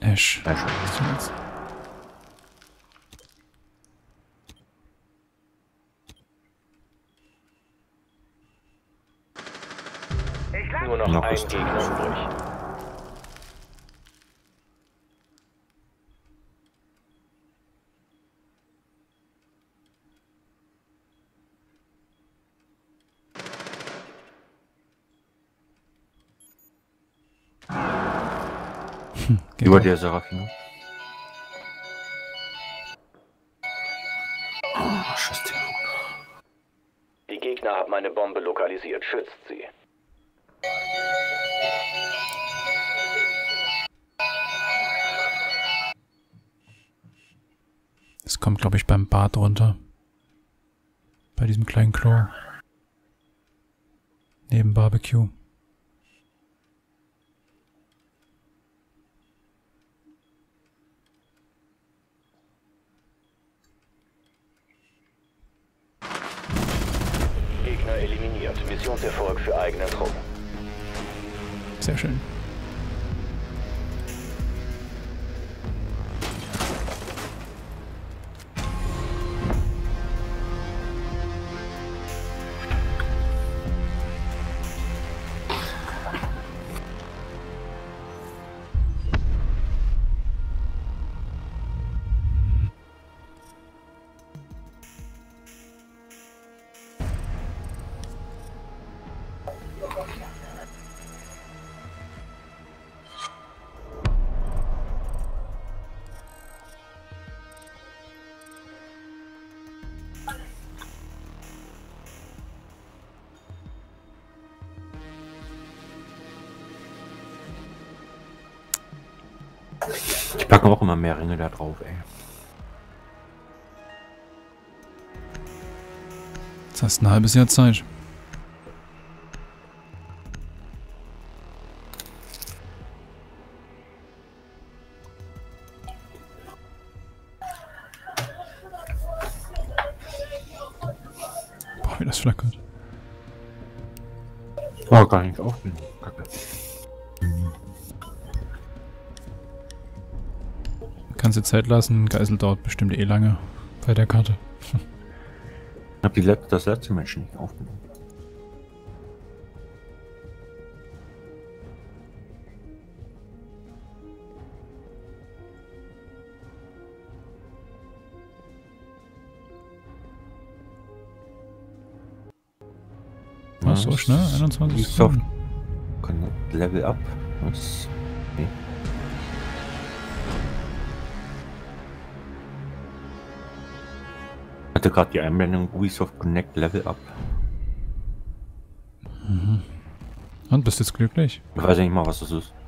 Ash. Ash. Was ist denn jetzt? Ich lasse Nur noch Noch ein ist- Gegner übrig. Geht Über auch. der Serafina. Oh, scheiß Telefon. Die Gegner haben eine Bombe lokalisiert. Schützt sie. Es kommt, glaube ich, beim Bad runter. Bei diesem kleinen Klo. Neben Barbecue. Gegner eliminiert. Missionserfolg für eigenen Trupp. Sehr schön. Die packen auch immer mehr Ringe da drauf, ey. Jetzt hast du ein halbes Jahr Zeit. Boah, wie das flackert. Oh, gar nicht aufgehen. Kacke. Kannst dir Zeit lassen, Geisel dauert bestimmt eh lange bei der Karte. Ich hab die letzte, das letzte Match nicht aufgenommen. Was, so schnell? einundzwanzig Ubisoft Sekunden. Connect Level Up. Was? Nee. Hatte gerade die Einblendung Ubisoft Connect Level Up. Und bist jetzt glücklich? Ich weiß nicht mal, was das ist.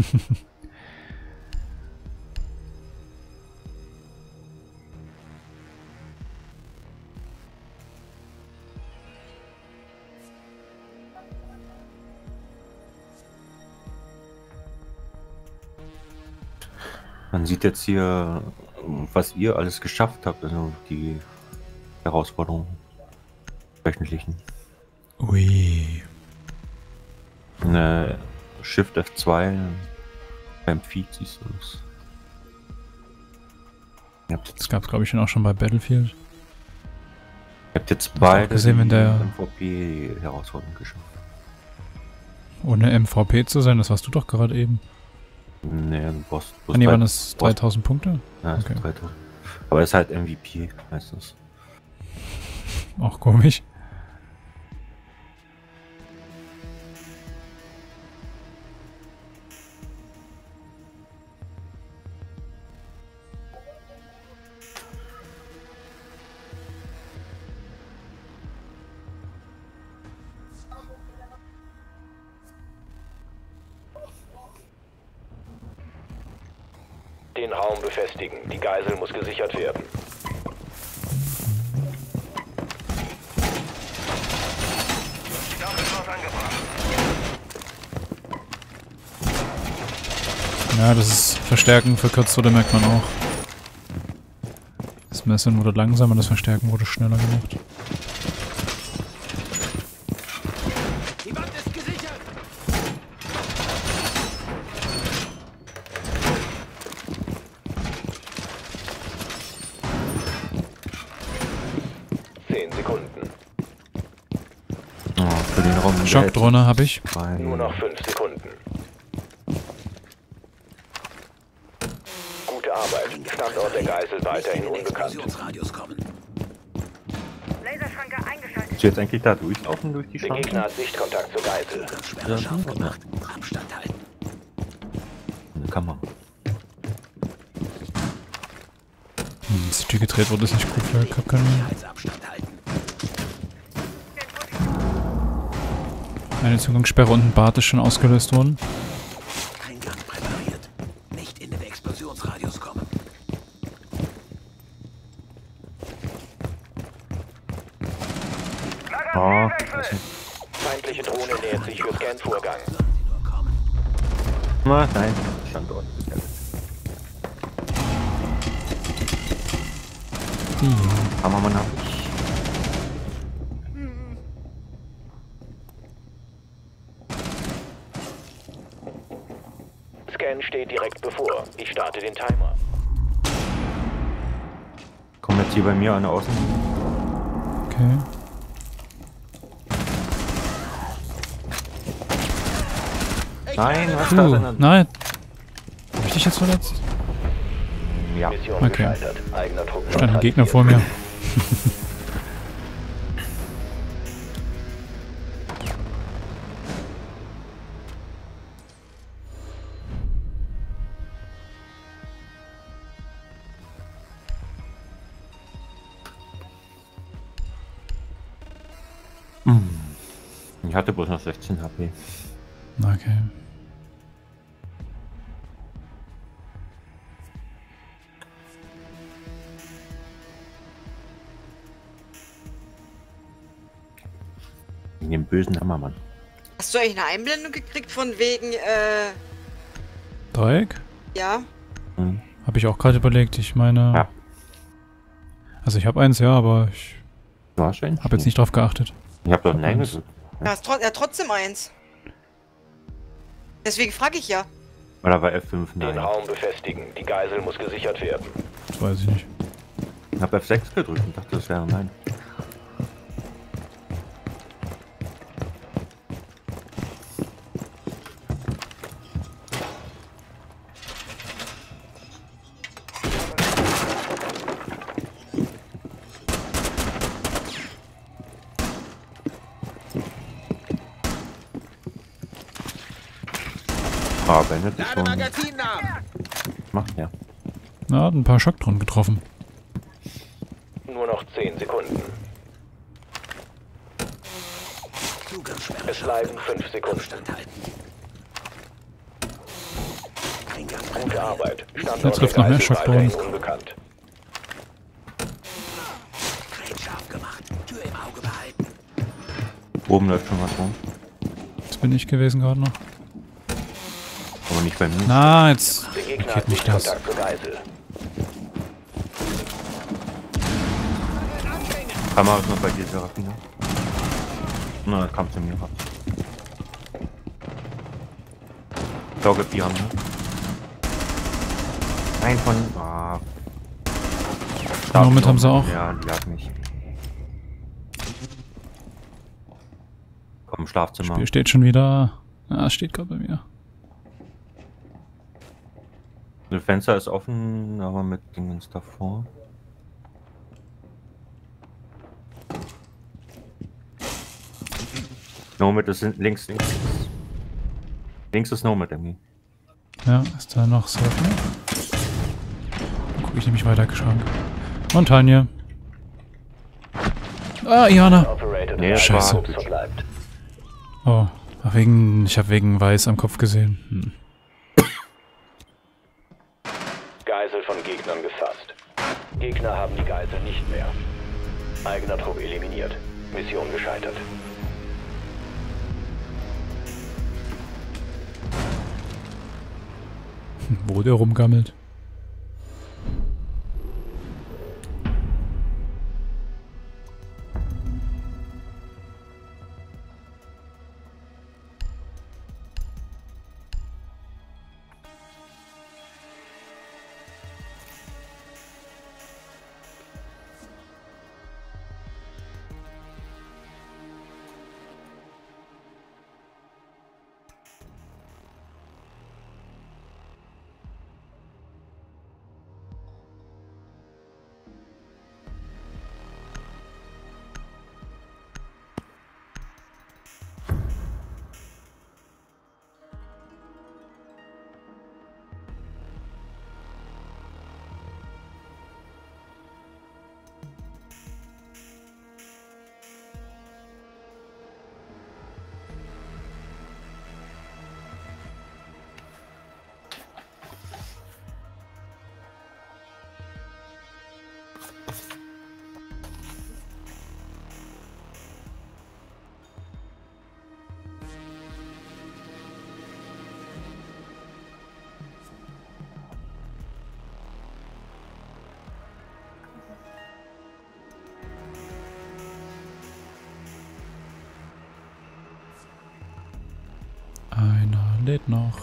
Man sieht jetzt hier, was ihr alles geschafft habt, also die Herausforderungen, wöchentlichen. Ui. Eine Shift F zwei beim Feed siehst du das. Ihr habt Das jetzt, gab es, glaube ich, schon auch schon bei Battlefield. ihr habt jetzt beide gesehen, wenn der- M V P-Herausforderung geschafft. Ohne M V P zu sein, das warst du doch gerade eben. Nee, du brauchst bloß Ah, nee, drei- waren das brauchst- dreitausend Punkte? Ja, das Okay. sind dreitausend. Aber es ist halt M V P meistens. Auch komisch. Den Raum befestigen. Die Geisel muss gesichert werden. Doppelkurs angebracht. Ja, das ist Verstärken verkürzt wurde, merkt man auch. Das Messern wurde langsamer, das Verstärken wurde schneller gemacht. Die Wand ist gesichert. Warum? Schockdrohne habe ich. Nur noch fünf Sekunden. Gute Arbeit. Standort der Geisel weiterhin unbekannt. Explosionsradius kommen. Laserschranke eingeschaltet. Willst du jetzt eigentlich da durchlaufen durch die Der Schranke? Gegner hat Sichtkontakt zur Geisel. Sperre scharf gemacht. Abstand halten. Eine Kamera. Hm, dass die Tür gedreht wurde, ist nicht gut für Kapkan. Sicherheitsabstand halten. Eine Zugangssperre und ein Bad ist schon ausgelöst worden. Eingang präpariert. Nicht in den Explosionsradius kommen. Oh, Feindliche Drohne nähert sich für Scanvorgang. Sollen sie nur kommen. na, nein. Standort. Die. Hammermann hab ich. Scan steht direkt bevor. Ich starte den Timer. Komm jetzt hier bei mir an der Außen. Okay. Nein, was da Uh, denn? nein. Hab ich dich jetzt verletzt? Ja. Mission Okay. gescheitert. Eigener Trupp Stand ein Gegner vor mir. Ich hatte bloß noch sechzehn H P. Okay. Wegen dem bösen Hammermann. Hast du eigentlich eine Einblendung gekriegt von wegen, äh, Dreieck? ja? Hm. Habe ich auch gerade überlegt. Ich meine... Ja. Also ich habe eins, ja, aber ich Wahrscheinlich. habe jetzt nicht drauf geachtet. Ich hab doch Nein eins. gedrückt. Er hat, tro er hat trotzdem eins. Deswegen frage ich ja. Oder war F fünf Den Nein? Raum befestigen. Die Geisel muss gesichert werden. Das weiß ich nicht. Ich hab F sechs gedrückt und dachte, das wäre Nein. Ah, beendet ist schon. Magazin nach! Macht ja. Na, hat ein paar Schockdrohnen getroffen. Nur noch zehn Sekunden. Zugangssperre Es scharf bleiben gemacht. fünf Sekunden. Abstand halten. Eingang Gute präpariert. Arbeit. Standort Der trifft der noch mehr Geisel Schockdrohnen. weiterhin unbekannt. Crane scharf gemacht. Tür im Auge behalten. Oben läuft schon was rum. Das bin ich gewesen gerade noch. Aber nicht bei mir. Na, jetzt Der Gegner geht hat mich das. Sichtkontakt zur Geisel. Kamera ist noch bei dir, Serafina. Na, kam zu mir raus. Dogge, die haben, ne? Ein von. Ah. Nomad haben sie auch. Ja, die hat mich. Komm, Schlafzimmer. Spiel steht schon wieder. Ah, es steht gerade bei mir. Das Fenster ist offen, aber mit Dingens davor. Nomad ist hin- links, links, links. Links ist Nomad irgendwie. Ja, ist da noch Surfer? Dann gucke ich nämlich weiter geschrank. Montagne. Ah, Iana. Operator Nee, des Scheiße. Trupps verbleibt. Oh, ach, wegen, ich habe wegen Weiß am Kopf gesehen. Hm. Geisel von Gegnern gefasst. Gegner haben die Geisel nicht mehr. Eigener Trupp eliminiert. Mission gescheitert. Wo der rumgammelt. lädt noch.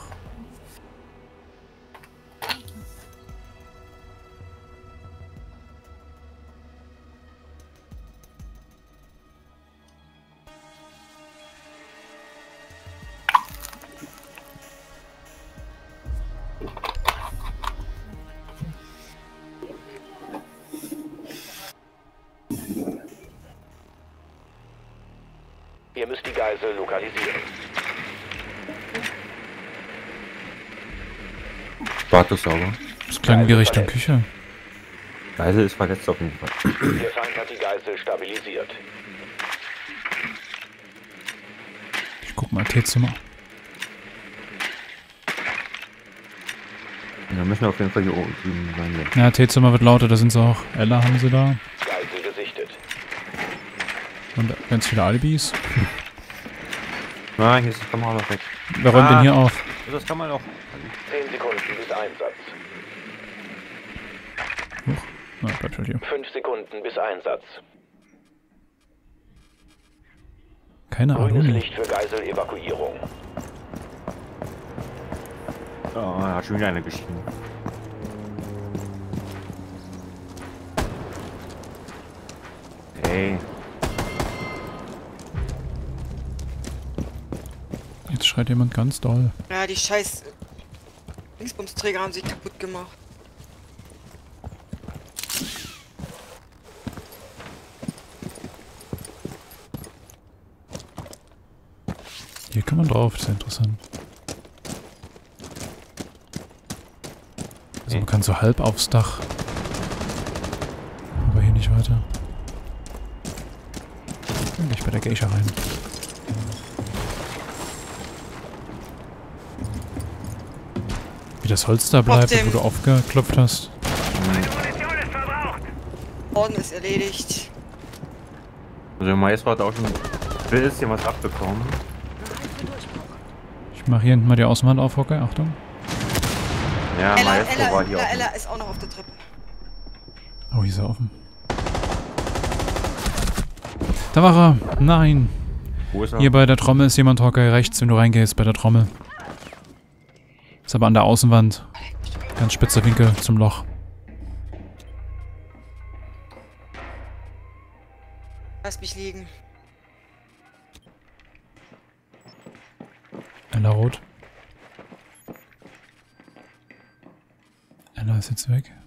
Ihr müsst die Geisel lokalisieren. Status sauber. Das klang in die Richtung Küche. Geisel ist verletzt auf jeden Fall. Der Feind hat die Geisel stabilisiert. Ich guck mal, T-Zimmer. Wir müssen auf jeden Fall hier oben sein. Ja, T-Zimmer wird lauter, da sind sie auch. Ella haben sie da. Geisel gesichtet. Und ganz viele Alibis. Nein, hier ist das Kamera noch weg. Wer räumt Ah. denn hier auf? Das kann man auch. Zehn Sekunden bis Einsatz. Huch. Na, bleibt halt hier. Fünf Sekunden bis Einsatz. Keine Grünes Ahnung. Licht für Geisel-Evakuierung. Oh, er hat schon wieder eine geschrieben. Hey. Jetzt schreit jemand ganz doll. Ja, die scheiß Dingsbumsträger haben sich kaputt gemacht. Hier kann man drauf, das ist ja interessant. Also man kann so halb aufs Dach. Aber hier nicht weiter. Dann geh ich bei der Geisha rein. Wie das Holz da bleibt, dem- wo du aufgeklopft hast. Meine Munition ist verbraucht. Orden ist erledigt. Also der Maestro hat auch schon ein bisschen was abbekommen. Ich mache hier hinten mal die Außenwand auf, okay? Achtung. Ja, Ella, Maestro Ella, war hier Ella, auch. Ella ist auch noch auf der Treppe. Oh, hier ist er offen. Da war er. Nein. Wo ist er? Hier bei der Trommel ist jemand, Hocker, rechts, wenn du reingehst, bei der Trommel. Ist aber an der Außenwand. Ganz spitzer Winkel zum Loch. Lass mich liegen. Ella rot. Ella ist jetzt weg.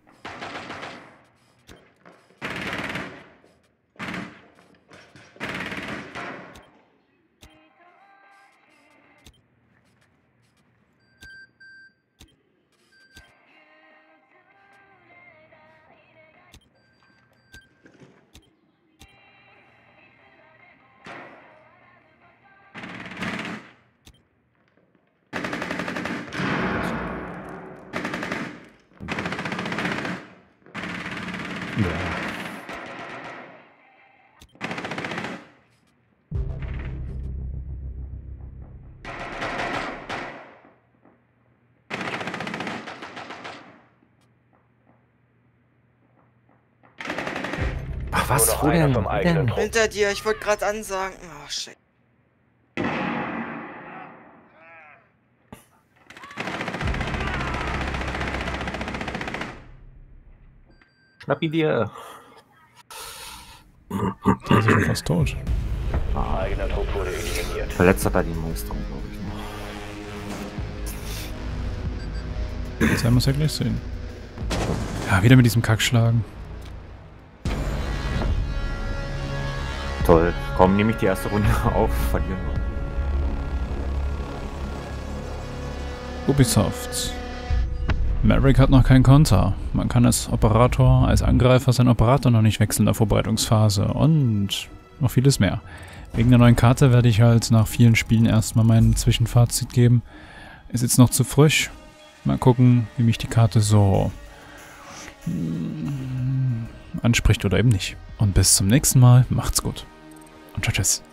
Ach Nur was, noch wo einer denn? vom Wo eigenen denn? Trupp. Hinter dir, ich wollte gerade ansagen. Oh, shit. Schnapp ihn dir. Der ist schon fast tot. Eigener Trupp wurde eliminiert. Verletzt hat er die Maestro, glaube ich. Jetzt werden wir es ja gleich sehen. Ja, wieder mit diesem Kackschlagen. Toll. Komm, nehme ich die erste Runde auf. Verlieren wir. Ubisoft. Maverick hat noch keinen Konter. Man kann als Operator, als Angreifer seinen Operator noch nicht wechseln in der Vorbereitungsphase und noch vieles mehr. Wegen der neuen Karte werde ich halt nach vielen Spielen erstmal mein Zwischenfazit geben. Ist jetzt noch zu frisch. Mal gucken, wie mich die Karte so anspricht oder eben nicht. Und bis zum nächsten Mal. Macht's gut. Und tschüss.